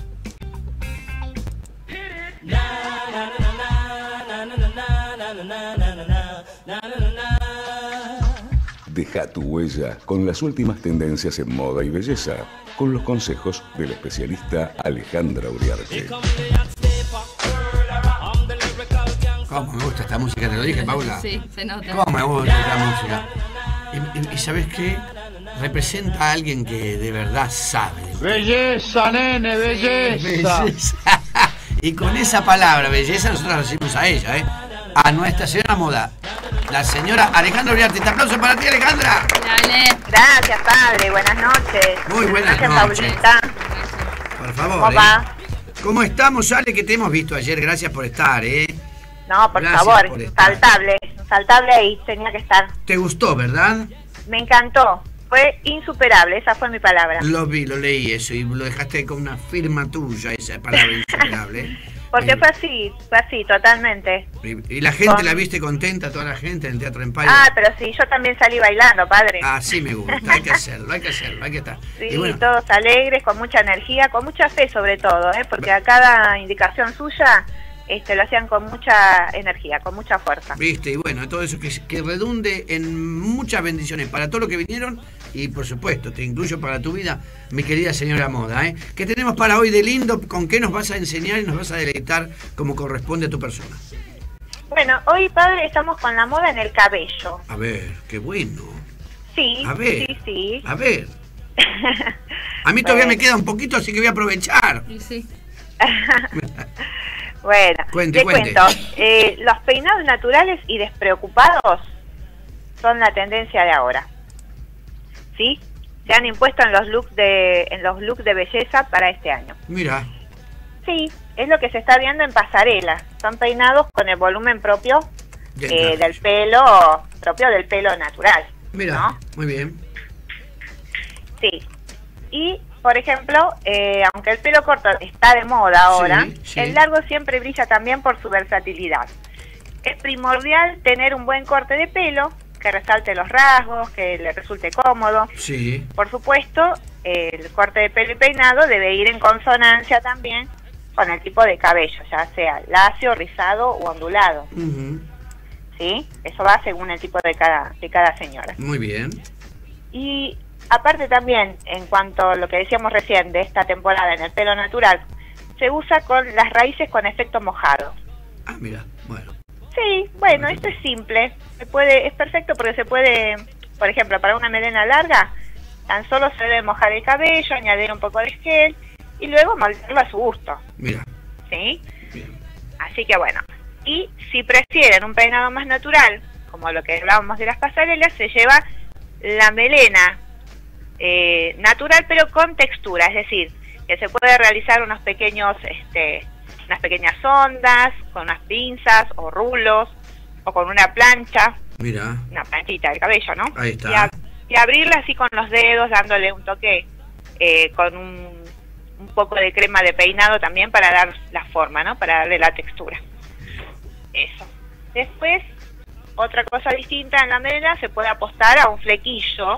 Deja tu huella con las últimas tendencias en moda y belleza, con los consejos del especialista Alejandra Uriarte. ¿Cómo me gusta esta música? ¿Te lo dije, Paula? Sí, se nota. ¿Cómo me gusta esta música? Y, y- y ¿sabes qué? Representa a alguien que de verdad sabe. Belleza, nene, belleza. Belleza. Y con esa palabra, belleza, nosotros la recibimos a ella, ¿eh? A nuestra señora Moda, la señora Alejandra Uriarte. Este aplauso para ti, Alejandra. Dale. Gracias, padre. Buenas noches. Muy buenas Gracias, noches. Paulita. Por favor. ¿Cómo ¿eh? va? ¿Cómo estamos, Ale? Que te hemos visto ayer. Gracias por estar, ¿eh? No, por Gracias favor. por estar. Saltable. Saltable ahí. Tenía que estar. ¿Te gustó, verdad? Me encantó. Fue insuperable. Esa fue mi palabra. Lo vi, lo leí eso y lo dejaste con una firma tuya, esa palabra insuperable. porque Eh, fue así, fue así, totalmente. Y, y la gente Con- la viste contenta, toda la gente en el Teatro Empire. Ah, pero sí, yo también salí bailando, padre. Ah, sí me gusta, hay que hacerlo, hay que hacerlo, hay que estar. Sí, Y bueno, todos alegres, con mucha energía, con mucha fe sobre todo, ¿eh? Porque a cada indicación suya este, lo hacían con mucha energía, con mucha fuerza. viste, y bueno, todo eso que, que redunde en muchas bendiciones para todos los que vinieron y por supuesto, te incluyo para tu vida, mi querida señora Moda, ¿eh? ¿Qué tenemos para hoy de lindo? ¿Con qué nos vas a enseñar y nos vas a deleitar como corresponde a tu persona? Bueno, hoy, padre, estamos con la moda en el cabello. A ver, qué bueno. Sí, A ver. sí, sí. A ver. A mí todavía Bueno. me queda un poquito, así que voy a aprovechar. Y sí. Bueno, Cuente, te cuente. cuento, eh, los peinados naturales y despreocupados son la tendencia de ahora. ¿Sí? Se han impuesto en los looks de en los looks de belleza para este año. Mira, Sí, es lo que se está viendo en pasarelas. Son peinados con el volumen propio Del eh, cabello. del pelo, propio del pelo natural. mira, ¿no? muy bien. Sí. Y, por ejemplo, eh, aunque el pelo corto está de moda ahora, Sí, sí. el largo siempre brilla también por su versatilidad. Es primordial tener un buen corte de pelo, que resalte los rasgos, que le resulte cómodo. Sí, Por supuesto, el corte de pelo y peinado debe ir en consonancia también con el tipo de cabello, ya sea lacio, rizado o ondulado. ujú, ¿Sí? Eso va según el tipo de cada, de cada señora. muy bien. Y aparte también, en cuanto a lo que decíamos recién de esta temporada en el pelo natural, se usa con las raíces con efecto mojado. Ah, mira, bueno. Sí, bueno, esto es simple. Se puede, es perfecto porque se puede, por ejemplo, para una melena larga, tan solo se debe mojar el cabello, añadir un poco de gel y luego moldearlo a su gusto. Mira, ¿Sí? bien. Así que bueno. Y si prefieren un peinado más natural, como lo que hablábamos de las pasarelas, se lleva la melena eh, natural pero con textura, es decir, que se puede realizar unos pequeños, este, unas pequeñas ondas, con unas pinzas o rulos, o con una plancha, Mira, una planchita del cabello, ¿no? ahí está. Y, a- y abrirla así con los dedos, dándole un toque eh, con un, un poco de crema de peinado también para dar la forma, ¿no? Para darle la textura. Eso. Después, otra cosa distinta en la melena, se puede apostar a un flequillo,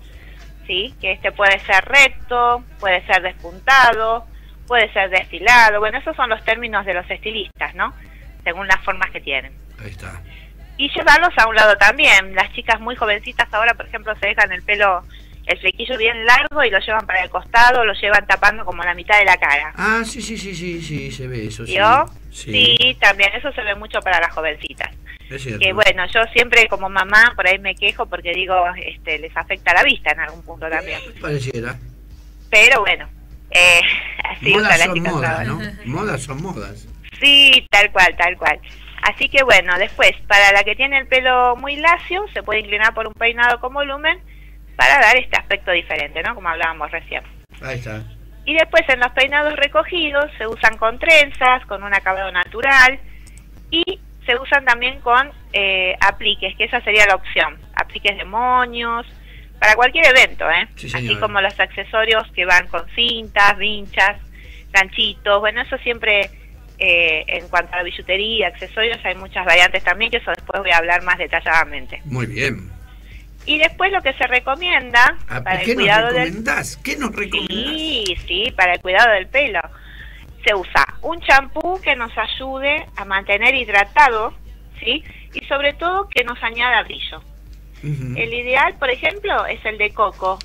¿sí? Que este puede ser recto, puede ser despuntado, puede ser desfilado. Bueno, esos son los términos de los estilistas, ¿no? Según las formas que tienen. Ahí está. Y llevarlos a un lado también. Las chicas muy jovencitas ahora, por ejemplo, se dejan el pelo, el flequillo bien largo y lo llevan para el costado, lo llevan tapando como la mitad de la cara. Ah, sí, sí, sí, sí, sí, se ve eso, sí. ¿Vio? Sí, Sí, también eso se ve mucho para las jovencitas. es cierto. Que bueno, yo siempre como mamá por ahí me quejo porque digo, este, les afecta la vista en algún punto también. Pareciera. Pero bueno, eh, así usan Modas las son chicas modas, ahora. ¿no? Modas son modas. Sí, tal cual, tal cual. Así que bueno, después, para la que tiene el pelo muy lacio, se puede inclinar por un peinado con volumen para dar este aspecto diferente, ¿no? Como hablábamos recién. Ahí está. Y después en los peinados recogidos se usan con trenzas, con un acabado natural y se usan también con eh, apliques, que esa sería la opción. Apliques de moños, para cualquier evento, ¿eh? Sí, Así señora. como los accesorios que van con cintas, vinchas, ganchitos. Bueno, eso siempre eh, en cuanto a la billutería, accesorios, hay muchas variantes también, que eso después voy a hablar más detalladamente. Muy bien. Y después lo que se recomienda Ah, para ¿Qué el nos cuidado del... recomendás? ¿Qué nos recomendás? Sí, sí, para el cuidado del pelo. Se usa un champú que nos ayude a mantener hidratado, ¿sí? Y sobre todo que nos añada brillo. Ujú. El ideal, por ejemplo, es el de coco.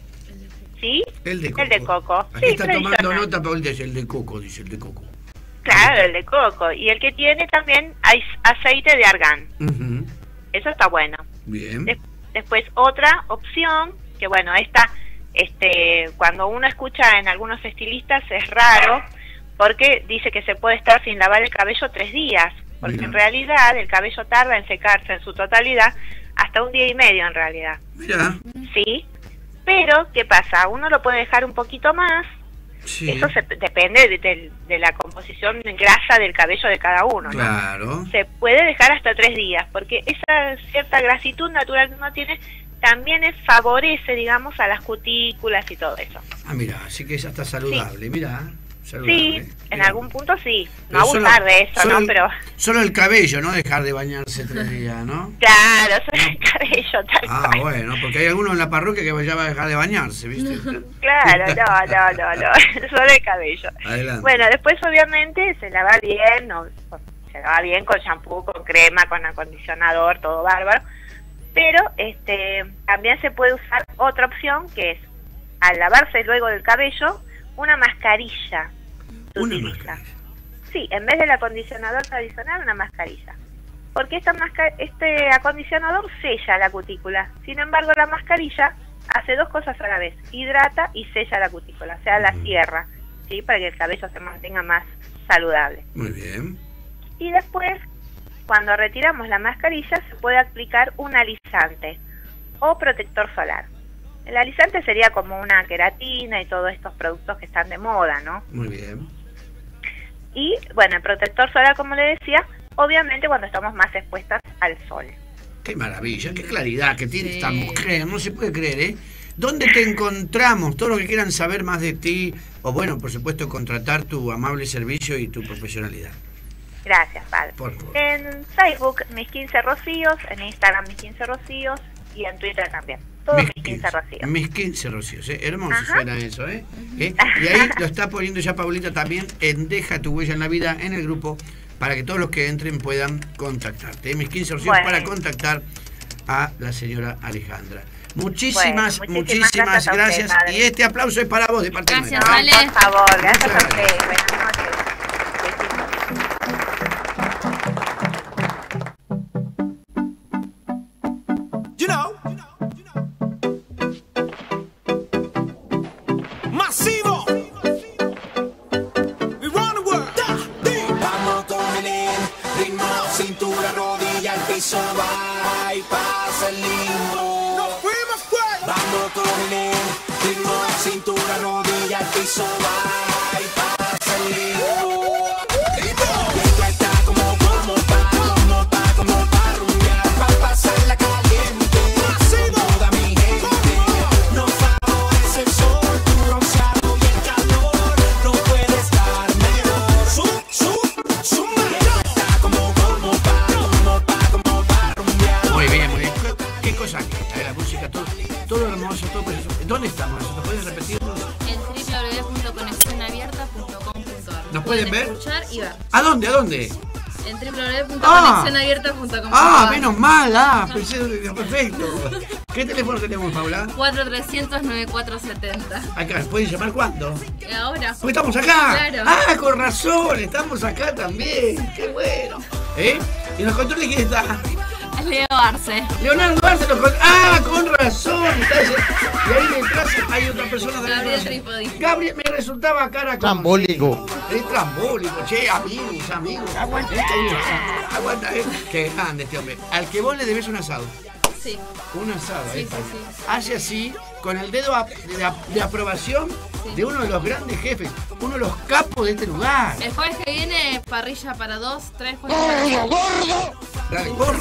¿Sí? El de coco. El de coco. Aquí Sí, está tomando tradicional. nota, Paul, dice el de coco, dice el de coco. Claro, el de coco. Y el que tiene también hay aceite de argán. Ujú. Eso está bueno. Bien. Des- Después otra opción, que bueno, esta, este, cuando uno escucha en algunos estilistas es raro, porque dice que se puede estar sin lavar el cabello tres días, porque Mira. en realidad el cabello tarda en secarse en su totalidad hasta un día y medio en realidad. Mira. ¿Sí? Pero, ¿qué pasa? Uno lo puede dejar un poquito más, Sí. eso se, depende de, de- de la composición grasa del cabello de cada uno, ¿no? Claro. Se puede dejar hasta tres días, porque esa cierta grasitud natural que uno tiene también es, favorece, digamos, a las cutículas y todo eso. Ah, mira, así que ya está saludable, mira. saludable. Sí, Bien. en algún punto sí. No Pero solo- abusar de eso, solo ¿no? el- Pero Solo el cabello, no dejar de bañarse tres días, ¿no? claro, solo el cabello, tal Ah, cual. bueno, porque hay algunos en la parroquia que ya va a dejar de bañarse, ¿viste? Claro, no, no, no, no, solo el cabello. Adelante. Bueno, después obviamente se lava bien, no, se lava bien con shampoo, con crema, con acondicionador, todo bárbaro. Pero este también se puede usar otra opción que es, al lavarse luego del cabello, una mascarilla se Una utiliza. Sí, en vez del acondicionador tradicional, una mascarilla. Porque esta masca- este acondicionador sella la cutícula. Sin embargo, la mascarilla hace dos cosas a la vez: hidrata y sella la cutícula, o sea, la cierra, ¿sí? Para que el cabello se mantenga más saludable. Muy bien. Y después, cuando retiramos la mascarilla, se puede aplicar un alisante o protector solar. El alisante sería como una queratina y todos estos productos que están de moda, ¿no? Muy bien. Y, bueno, el protector solar, como le decía, obviamente cuando estamos más expuestas al sol. Qué maravilla, qué claridad que tiene Sí. esta mujer, no se puede creer, ¿eh? ¿Dónde te encontramos? Todo lo que quieran saber más de ti, o bueno, por supuesto, contratar tu amable servicio y tu profesionalidad. Gracias, padre. Por favor. En Facebook, Mis quince Rocíos, en Instagram, Mis quince Rocíos, y en Twitter también. Todo Mis quince Rocíos. Mis quince rocíos, ¿eh? Hermoso Ajá. suena eso, ¿eh? ¿Eh? Y ahí lo está poniendo ya Paulita también en Deja tu huella en la vida en el grupo para que todos los que entren puedan contactarte. ¿eh? Mis quince rocíos Bueno. para contactar a la señora Alejandra. Muchísimas, Bueno, muchísimas, muchísimas gracias a gracias. usted, padre. Y este aplauso es para vos de parte Gracias, nuestra. Ale. Por favor, gracias a Muchas ustedes. Buenas noches. You know. Masivo. We run the world. Vamos con el ritmo, cintura, rodilla, al piso, va y pasa el lindo. Nos fuimos pues. Vamos con el ritmo, cintura, rodilla, al piso, va y pasa el lindo. Ella está como, como pa, como pa, como pa rumbear, pa pasarla caliente. Toda mi gente nos favorece el sol, tu bronceado y el calor. No puede estar mejor. Su, su, su ella está como, como pa, como pa, como pa rumbear. Muy bien, muy bien. Qué cosa linda, ¿eh? La música, todo, todo hermoso, todo precioso. ¿Dónde estamos nosotros? ¿Puedes repetirnos? En doble u doble u doble u punto conexión abierta punto com punto a r. ¿Nos pueden ver? Escuchar y ver. ¿A dónde? ¿A dónde? En doble u doble u doble u punto Ah. conexión abierta punto com punto Ah, a r. menos mal, ah, pensé, perfecto. ¿Qué teléfono tenemos, Paula? cuatro trescientos noventa y cuatro setenta. Acá, ¿pueden llamar cuándo? ¿Y ahora? Porque estamos acá. Claro. Ah, con razón, estamos acá también. Qué bueno. ¿Eh? ¿Y los controles quién está? Leo Arce. Leonardo Arce los con... Ah, con razón. Está ese- Y ahí detrás hay otra persona también. Gabriel Tripodi. Gabriel me resultaba cara como... Trambólico. Es trambólico, che, amigos, amigos. Aguanta, aguanta, eh. Qué grande este hombre. Al que vos le debes un asado. Sí. Un asado, Sí, eh. sí, sí. Hace así, con el dedo ap- de, ap- de aprobación de uno de los grandes jefes, uno de los capos de este lugar. El jueves que viene, parrilla para dos, tres, cuatro. ¡Gordo, gordo! Dale, gordo.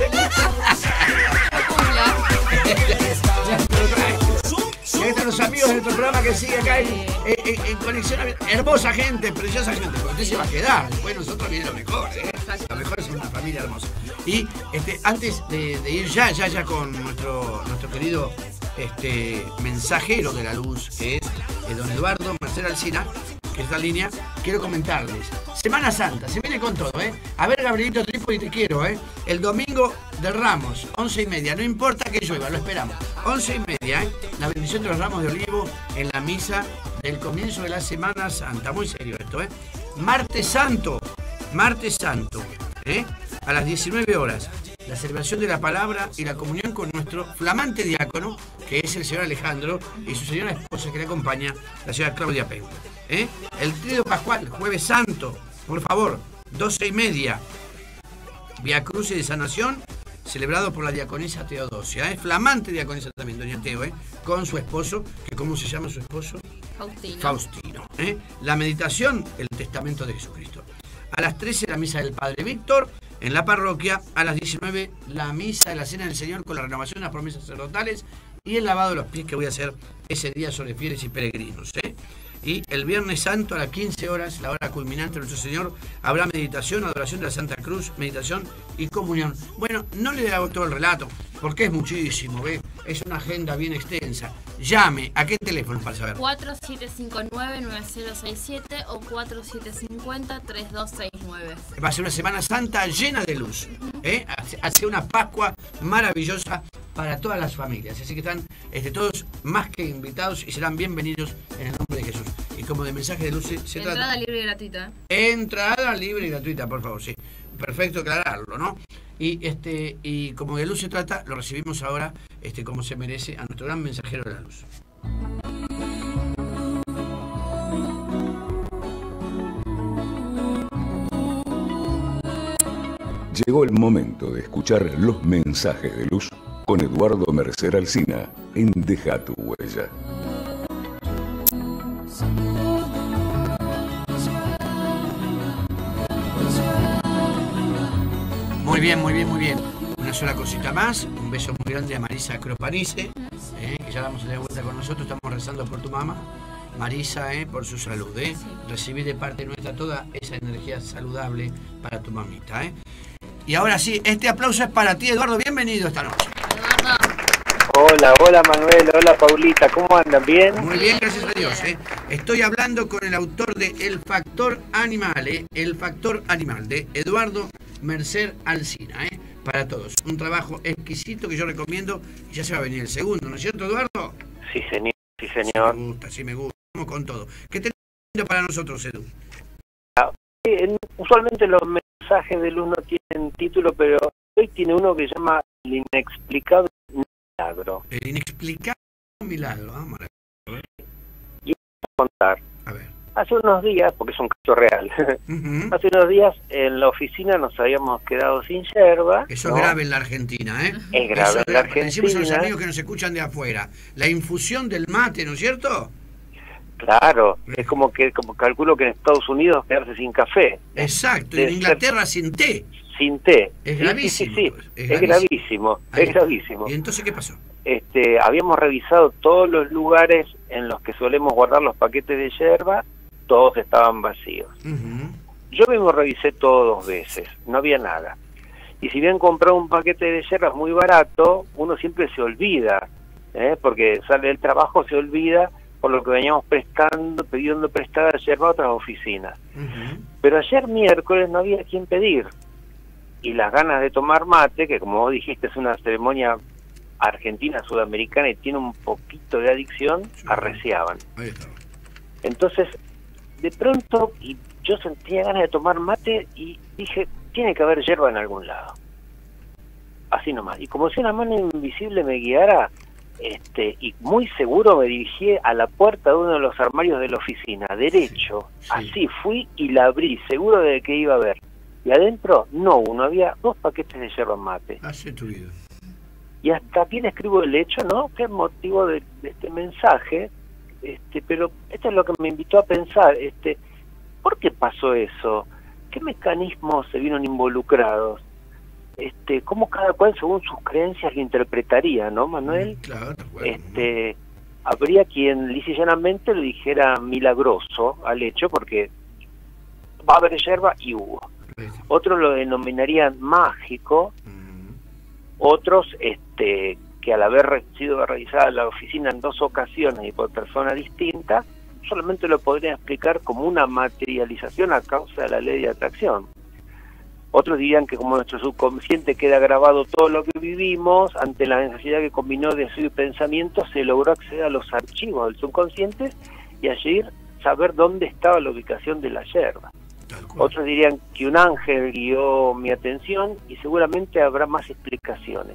Y ahí están los amigos de nuestro programa que sigue acá en, en- en- en conexión. abierta. Hermosa gente, preciosa gente. Porque usted se va a quedar. Después nosotros viene lo mejor. ¿eh? Lo mejor es una familia hermosa. Y este, antes de, de ir ya, ya, ya con nuestro, nuestro querido este, mensajero de la luz, que es eh, don Eduardo Merced Alsina, que está en línea, quiero comentarles. Semana Santa, se viene con todo, ¿eh? A ver, Gabrielito Trípodi, te quiero, ¿eh? El domingo de Ramos, once y media, no importa que llueva, lo esperamos. Once y media, ¿eh? La bendición de los ramos de olivo en la misa del comienzo de la Semana Santa. Muy serio esto, ¿eh? Martes Santo, Martes Santo, ¿eh? A las diecinueve horas. La celebración de la palabra y la comunión con nuestro flamante diácono, que es el señor Alejandro, y su señora esposa que le acompaña, la señora Claudia Peña. ¿Eh? El trío pascual, jueves santo, por favor, doce y media. Vía Cruce de Sanación, celebrado por la diaconisa Teodosia, ¿eh? Flamante diaconisa también, doña Teo, ¿eh? Con su esposo, que ¿cómo se llama su esposo? Faustino. Faustino. ¿eh? La meditación, el testamento de Jesucristo. A las trece la misa del Padre Víctor, en la parroquia. A las diecinueve la misa de la Cena del Señor con la renovación de las promesas sacerdotales y el lavado de los pies que voy a hacer ese día sobre fieles y peregrinos. ¿eh? Y el Viernes Santo a las quince horas, la hora culminante de nuestro Señor, habrá meditación, adoración de la Santa Cruz, meditación y comunión. Bueno, no le hago todo el relato, porque es muchísimo, ¿ve? Es una agenda bien extensa. Llame, ¿a qué teléfono para saber? cuatro siete cinco nueve nueve cero seis siete o cuatro siete cinco cero tres dos seis nueve. Va a ser una Semana Santa llena de luz, ¿eh? Hace una Pascua maravillosa para todas las familias. Así que están este, todos más que invitados y serán bienvenidos en el nombre de Jesús. Y como de mensaje de luz se, se Entrada trata... libre y gratuita. Entrada libre y gratuita, por favor, sí. Perfecto aclararlo, ¿no? Y este y como de luz se trata, lo recibimos ahora este como se merece a nuestro gran mensajero de la luz. Llegó el momento de escuchar los mensajes de luz con Eduardo Mercer Alsina en Deja tu huella. Muy bien, muy bien, muy bien. Una sola cosita más. Un beso muy grande a Marisa Cropanice, eh, que ya vamos a dar vuelta con nosotros. Estamos rezando por tu mamá, Marisa, eh, por su salud. Eh. Recibí de parte nuestra toda esa energía saludable para tu mamita. Eh. Y ahora sí, este aplauso es para ti, Eduardo. Bienvenido esta noche. Hola, hola Manuel, hola Paulita, ¿cómo andan? ¿Bien? Muy bien, gracias a Dios. ¿eh? Estoy hablando con el autor de El Factor Animal, ¿eh? El Factor Animal, de Eduardo Mercer Alsina, ¿eh? Para todos. Un trabajo exquisito que yo recomiendo y ya se va a venir el segundo, ¿no es cierto, Eduardo? Sí, señor, sí, señor. Sí me gusta, sí me gusta. Vamos con todo. ¿Qué tenés para nosotros, Edu? Eh, Usualmente los mensajes de luz no tienen título, pero hoy tiene uno que se llama El Inexplicable Milagro. El Inexplicable Milagro, ah, maravilloso. Y voy a contar. A ver. Hace unos días, porque es un caso real, uh-huh. hace unos días en la oficina nos habíamos quedado sin yerba. Eso ¿no? es grave en la Argentina, ¿eh? Es grave Eso en la Argentina. Decimos a los amigos que nos escuchan de afuera. La infusión del mate, ¿no es cierto? Claro, es como que como calculo que en Estados Unidos quedarse sin café. Exacto, y en Inglaterra sin té. Sin té. Es sí, gravísimo. Sí, sí, sí. Es, es gravísimo, Ahí es está. gravísimo. ¿Y entonces qué pasó? Este, habíamos revisado todos los lugares en los que solemos guardar los paquetes de yerba, todos estaban vacíos. Uh-huh. Yo mismo revisé todo dos veces, no había nada. Y si bien comprado un paquete de yerba muy barato, uno siempre se olvida, ¿eh? Porque sale del trabajo, se olvida, por lo que veníamos prestando, pidiendo prestada yerba a otras oficinas. Uh-huh. Pero ayer miércoles no había quien pedir. Y las ganas de tomar mate, que como vos dijiste es una ceremonia argentina, sudamericana y tiene un poquito de adicción, sí, arreciaban. Ahí está. Entonces, de pronto, y yo sentía ganas de tomar mate y dije, tiene que haber yerba en algún lado. Así nomás. Y como si una mano invisible me guiara, este y muy seguro me dirigí a la puerta de uno de los armarios de la oficina, derecho. Sí, sí. Así fui y la abrí, seguro de que iba a haber. Y adentro, no uno, había dos paquetes de yerba mate. Hace tu vida. Y hasta aquí describo el hecho, ¿no? Que es motivo de, de este mensaje. Este, pero esto es lo que me invitó a pensar, este, ¿por qué pasó eso? ¿Qué mecanismos se vieron involucrados? Este, cómo cada cual según sus creencias lo interpretaría, ¿no, Manuel? Claro, bueno. Este, habría quien lisa y llanamente lo dijera milagroso al hecho, porque va a haber yerba y hubo. Otros lo denominarían mágico, uh-huh. Otros, este, que al haber sido realizada la oficina en dos ocasiones y por personas distintas, solamente lo podrían explicar como una materialización a causa de la ley de atracción. Otros dirían que como nuestro subconsciente queda grabado todo lo que vivimos, ante la necesidad que combinó deseo y pensamiento, se logró acceder a los archivos del subconsciente y allí saber dónde estaba la ubicación de la yerba. Otros dirían que un ángel guió mi atención y seguramente habrá más explicaciones.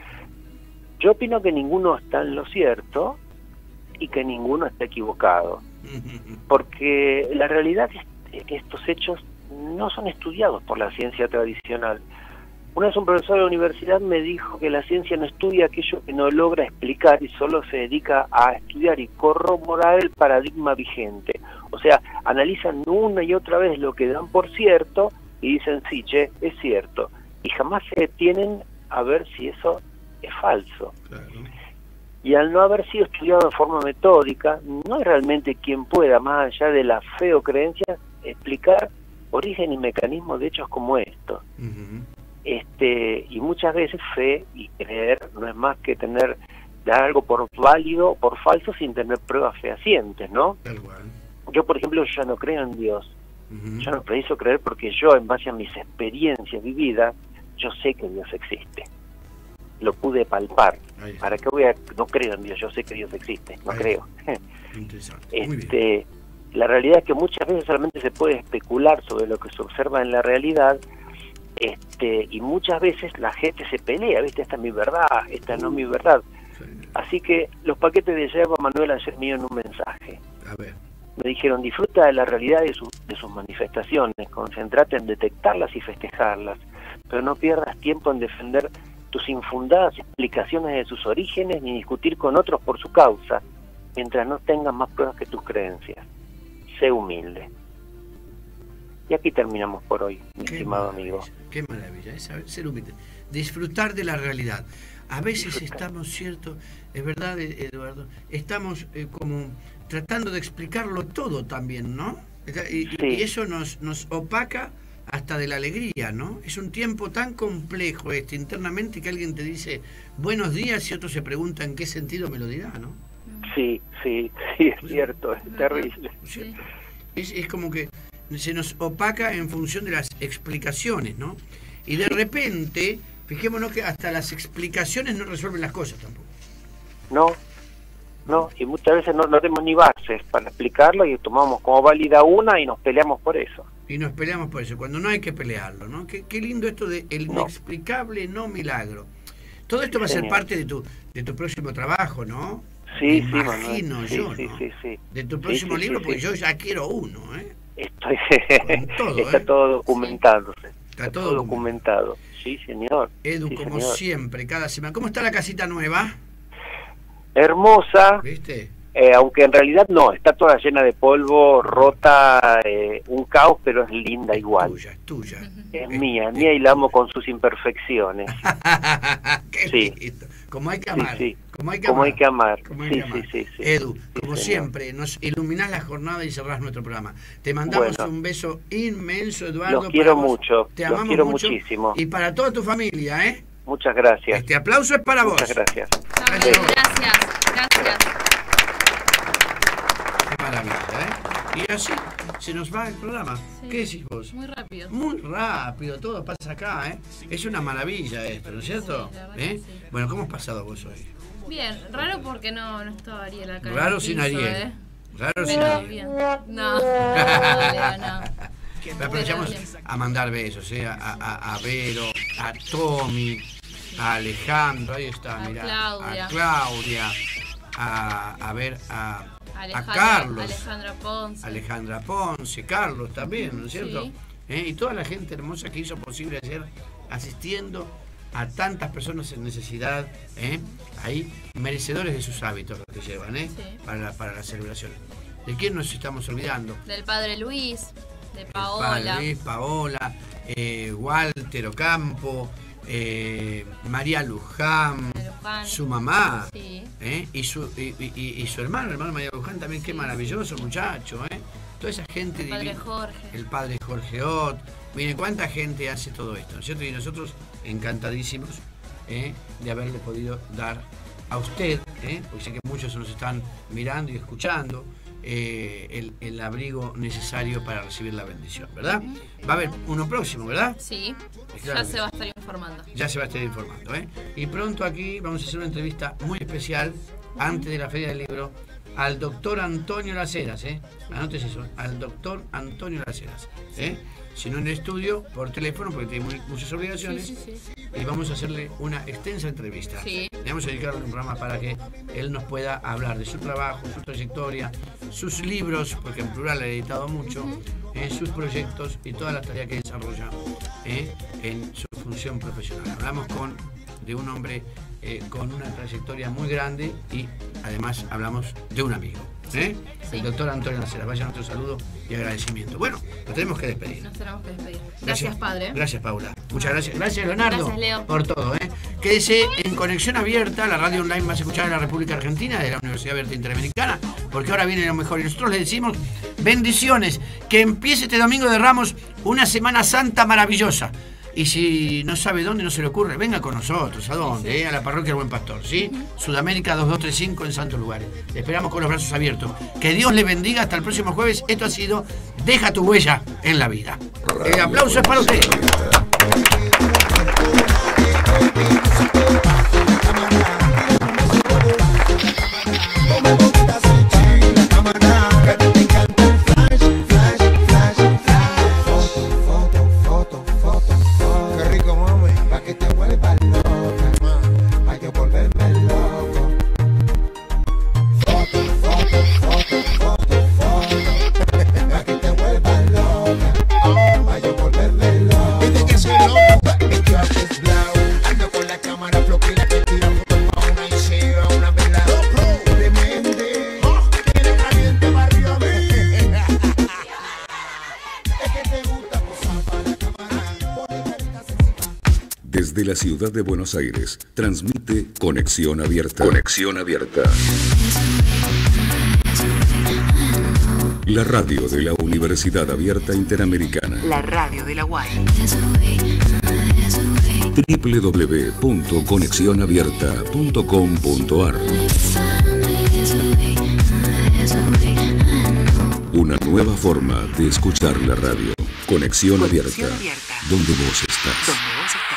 Yo opino que ninguno está en lo cierto y que ninguno está equivocado, porque la realidad es que estos hechos no son estudiados por la ciencia tradicional. Una vez un profesor de la universidad me dijo que la ciencia no estudia aquello que no logra explicar y solo se dedica a estudiar y corroborar el paradigma vigente. O sea, analizan una y otra vez lo que dan por cierto y dicen, sí, che, es cierto. Y jamás se detienen a ver si eso es falso. Claro. Y al no haber sido estudiado de forma metódica, no es realmente quien pueda, más allá de la fe o creencia, explicar origen y mecanismo de hechos como estos. Ujú. Este, y muchas veces fe y creer no es más que tener, dar algo por válido o por falso sin tener pruebas fehacientes, ¿no? Tal cual. Yo, por ejemplo, ya no creo en Dios. Ujú. Yo no preciso creer porque yo, en base a mis experiencias vividas, yo sé que Dios existe. Lo pude palpar. Ahí está. ¿Para qué voy a...? No creo en Dios, yo sé que Dios existe, no Ahí creo. Interesante. Muy bien. Este, la realidad es que muchas veces solamente se puede especular sobre lo que se observa en la realidad, este, y muchas veces la gente se pelea, ¿viste? Esta es mi verdad, esta no es mi verdad. Sí. Así que los paquetes de yerba, Manuel, ayer me dieron un mensaje. A ver. Me dijeron, disfruta de la realidad de, su, de sus manifestaciones, concentrate en detectarlas y festejarlas, pero no pierdas tiempo en defender tus infundadas explicaciones de sus orígenes ni discutir con otros por su causa, mientras no tengas más pruebas que tus creencias. Sé humilde. Y aquí terminamos por hoy, mi Qué estimado maravilla, amigo. Qué maravilla, es saber- ser humilde. Disfrutar de la realidad. A veces estamos, cierto, es verdad, eh, Eduardo, estamos eh, como tratando de explicarlo todo también, ¿no? Está- Y, y- y eso nos, nos opaca hasta de la alegría, ¿no? Es un tiempo tan complejo este internamente que alguien te dice buenos días y otro se pregunta en qué sentido me lo dirá, ¿no? Sí, sí, sí, es cierto, es terrible. Sí. Es, es como que se nos opaca en función de las explicaciones, ¿no? Y de repente, fijémonos que hasta las explicaciones no resuelven las cosas tampoco. No, no, y muchas veces no, no tenemos ni bases para explicarlo y tomamos como válida una y nos peleamos por eso. Y nos peleamos por eso, cuando no hay que pelearlo, ¿no? Qué, qué lindo esto de el No. inexplicable no milagro. Todo esto va a ser Genial. parte de tu de tu próximo trabajo, ¿no? Sí, Me sí, imagino Manuel. Sí, yo, sí, ¿no? sí, sí. De tu Sí, próximo sí, libro, sí, porque sí. yo ya quiero uno, ¿eh? Estoy... todo, Está ¿eh? todo documentándose. Está todo todo documentado. Sí, señor. Edu, Sí, como señor. siempre, cada semana. ¿Cómo está la casita nueva? Hermosa, ¿Viste? eh, aunque en realidad no, está toda llena de polvo, rota, eh, un caos, pero es linda igual. Tuya, es tuya. Es mía, mía y la amo con sus imperfecciones. Qué Sí. lindo. Como hay que Sí, amar. sí. Como hay que Como amar. hay que amar. Como hay Sí, que amar. sí, sí, sí. Edu, Sí, como señor. siempre, nos iluminás la jornada y cerrás nuestro programa. Te mandamos Bueno. un beso inmenso, Eduardo. Los quiero para vos. mucho, Te los amamos quiero mucho. muchísimo. Y para toda tu familia, ¿eh? Muchas gracias. Este aplauso es para vos. Muchas gracias. Gracias, gracias. gracias. Qué maravilla, ¿eh? Y así se nos va el programa. Sí. ¿Qué decís vos? Muy rápido. Muy rápido, todo pasa acá, ¿eh? Es una maravilla esto, ¿no es cierto? Sí, la verdad ¿Eh? que sí. Bueno, ¿cómo has pasado vos hoy? Bien, raro porque no, no estaba Ariel acá. en Raro el sin piso, Ariel. ¿eh? Raro sin Pero Ariel. bien. No, Leo, no. Le aprovechamos a mandar besos, ¿eh? a, a, a Vero, a Tommy, a Alejandro, ahí está, A mirá, Claudia. a Claudia, a, a ver, a, a Alejandra, Carlos, Alejandra Ponce. Alejandra Ponce, Carlos también, ¿no es cierto? Sí. ¿Eh? Y toda la gente hermosa que hizo posible ayer asistiendo a tantas personas en necesidad, ¿eh? Ahí merecedores de sus hábitos los que llevan, ¿eh? Sí. para, la, para la celebración. ¿De quién nos estamos olvidando? Del padre Luis, de Padre Paola. Luis, Paola, eh, Walter Ocampo, eh, María Luján, Luján. su mamá, Sí. ¿eh? y, su, y, y- y su hermano, el hermano María Luján también, qué maravilloso muchacho, ¿eh? Toda esa gente El padre divina. Jorge. El padre Jorge Ott. Miren cuánta gente hace todo esto, ¿no es cierto? Y nosotros encantadísimos, ¿eh? de haberle podido dar a usted, ¿eh? porque sé que muchos nos están mirando y escuchando, eh, el, el abrigo necesario para recibir la bendición, ¿verdad? Va a haber uno próximo, ¿verdad? Sí, Claro ya que se va a estar informando. Ya se va a estar informando, ¿eh? Y pronto aquí vamos a hacer una entrevista muy especial antes de la Feria del Libro al doctor Antonio Las Heras, ¿eh? Anotes eso, al doctor Antonio Las Heras, ¿eh? Si no en el estudio, por teléfono, porque tiene muy- muchas obligaciones, Sí, sí, sí. y vamos a hacerle una extensa entrevista. Sí. Le vamos a dedicarle un programa para que él nos pueda hablar de su trabajo, su trayectoria, sus libros, porque en plural ha editado mucho, eh, sus proyectos y todas las tareas que desarrolla eh, en su función profesional. Hablamos con de un hombre eh, con una trayectoria muy grande y además hablamos de un amigo. ¿eh? Sí. El doctor Antonio Nacera. Vaya nuestro saludo y agradecimiento. Bueno, nos tenemos que despedir. Nos tenemos que despedir. Gracias, Gracias, padre. Gracias, Paula. Muchas gracias. Gracias, Leonardo. Gracias, Leo. Por todo. ¿eh? Quédese en Conexión Abierta, la radio online más escuchada de la República Argentina, de la Universidad Abierta Interamericana, porque ahora viene lo mejor. Y nosotros le decimos bendiciones. Que empiece este domingo de Ramos una Semana Santa maravillosa. Y si no sabe dónde, no se le ocurre, venga con nosotros. ¿A dónde? Sí. ¿Eh? A la parroquia del Buen Pastor, ¿sí? Uh-huh. Sudamérica dos dos tres cinco en Santos Lugares. Le esperamos con los brazos abiertos. Que Dios le bendiga. Hasta el próximo jueves. Esto ha sido Deja tu huella en la vida. El aplauso es para ustedes. Desde la ciudad de Buenos Aires, transmite Conexión Abierta. Conexión Abierta. La radio de la Universidad Abierta Interamericana. La radio de la U A I. doble u doble u doble u punto conexión abierta punto com punto a r. Una nueva forma de escuchar la radio. Conexión, Conexión abierta, abierta. Donde vos estás. Donde vos estás.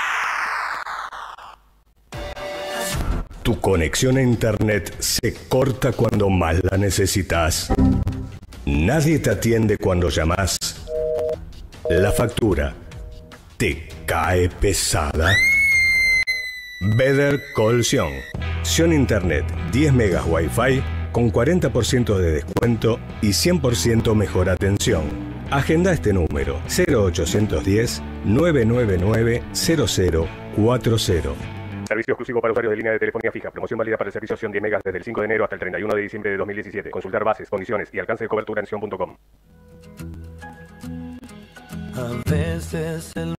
Tu conexión a internet se corta cuando más la necesitas. Nadie te atiende cuando llamas. La factura te cae pesada. Better Call Sion. Sion Internet diez megas Wi-Fi con cuarenta por ciento de descuento y cien por ciento mejor atención. Agenda este número cero ochocientos diez, nueve nueve nueve, cero cero cuatro cero. Servicio exclusivo para usuarios de línea de telefonía fija. Promoción válida para el servicio Sion diez megas desde el cinco de enero hasta el treinta y uno de diciembre de dos mil diecisiete. Consultar bases, condiciones y alcance de cobertura en sion punto com. A veces el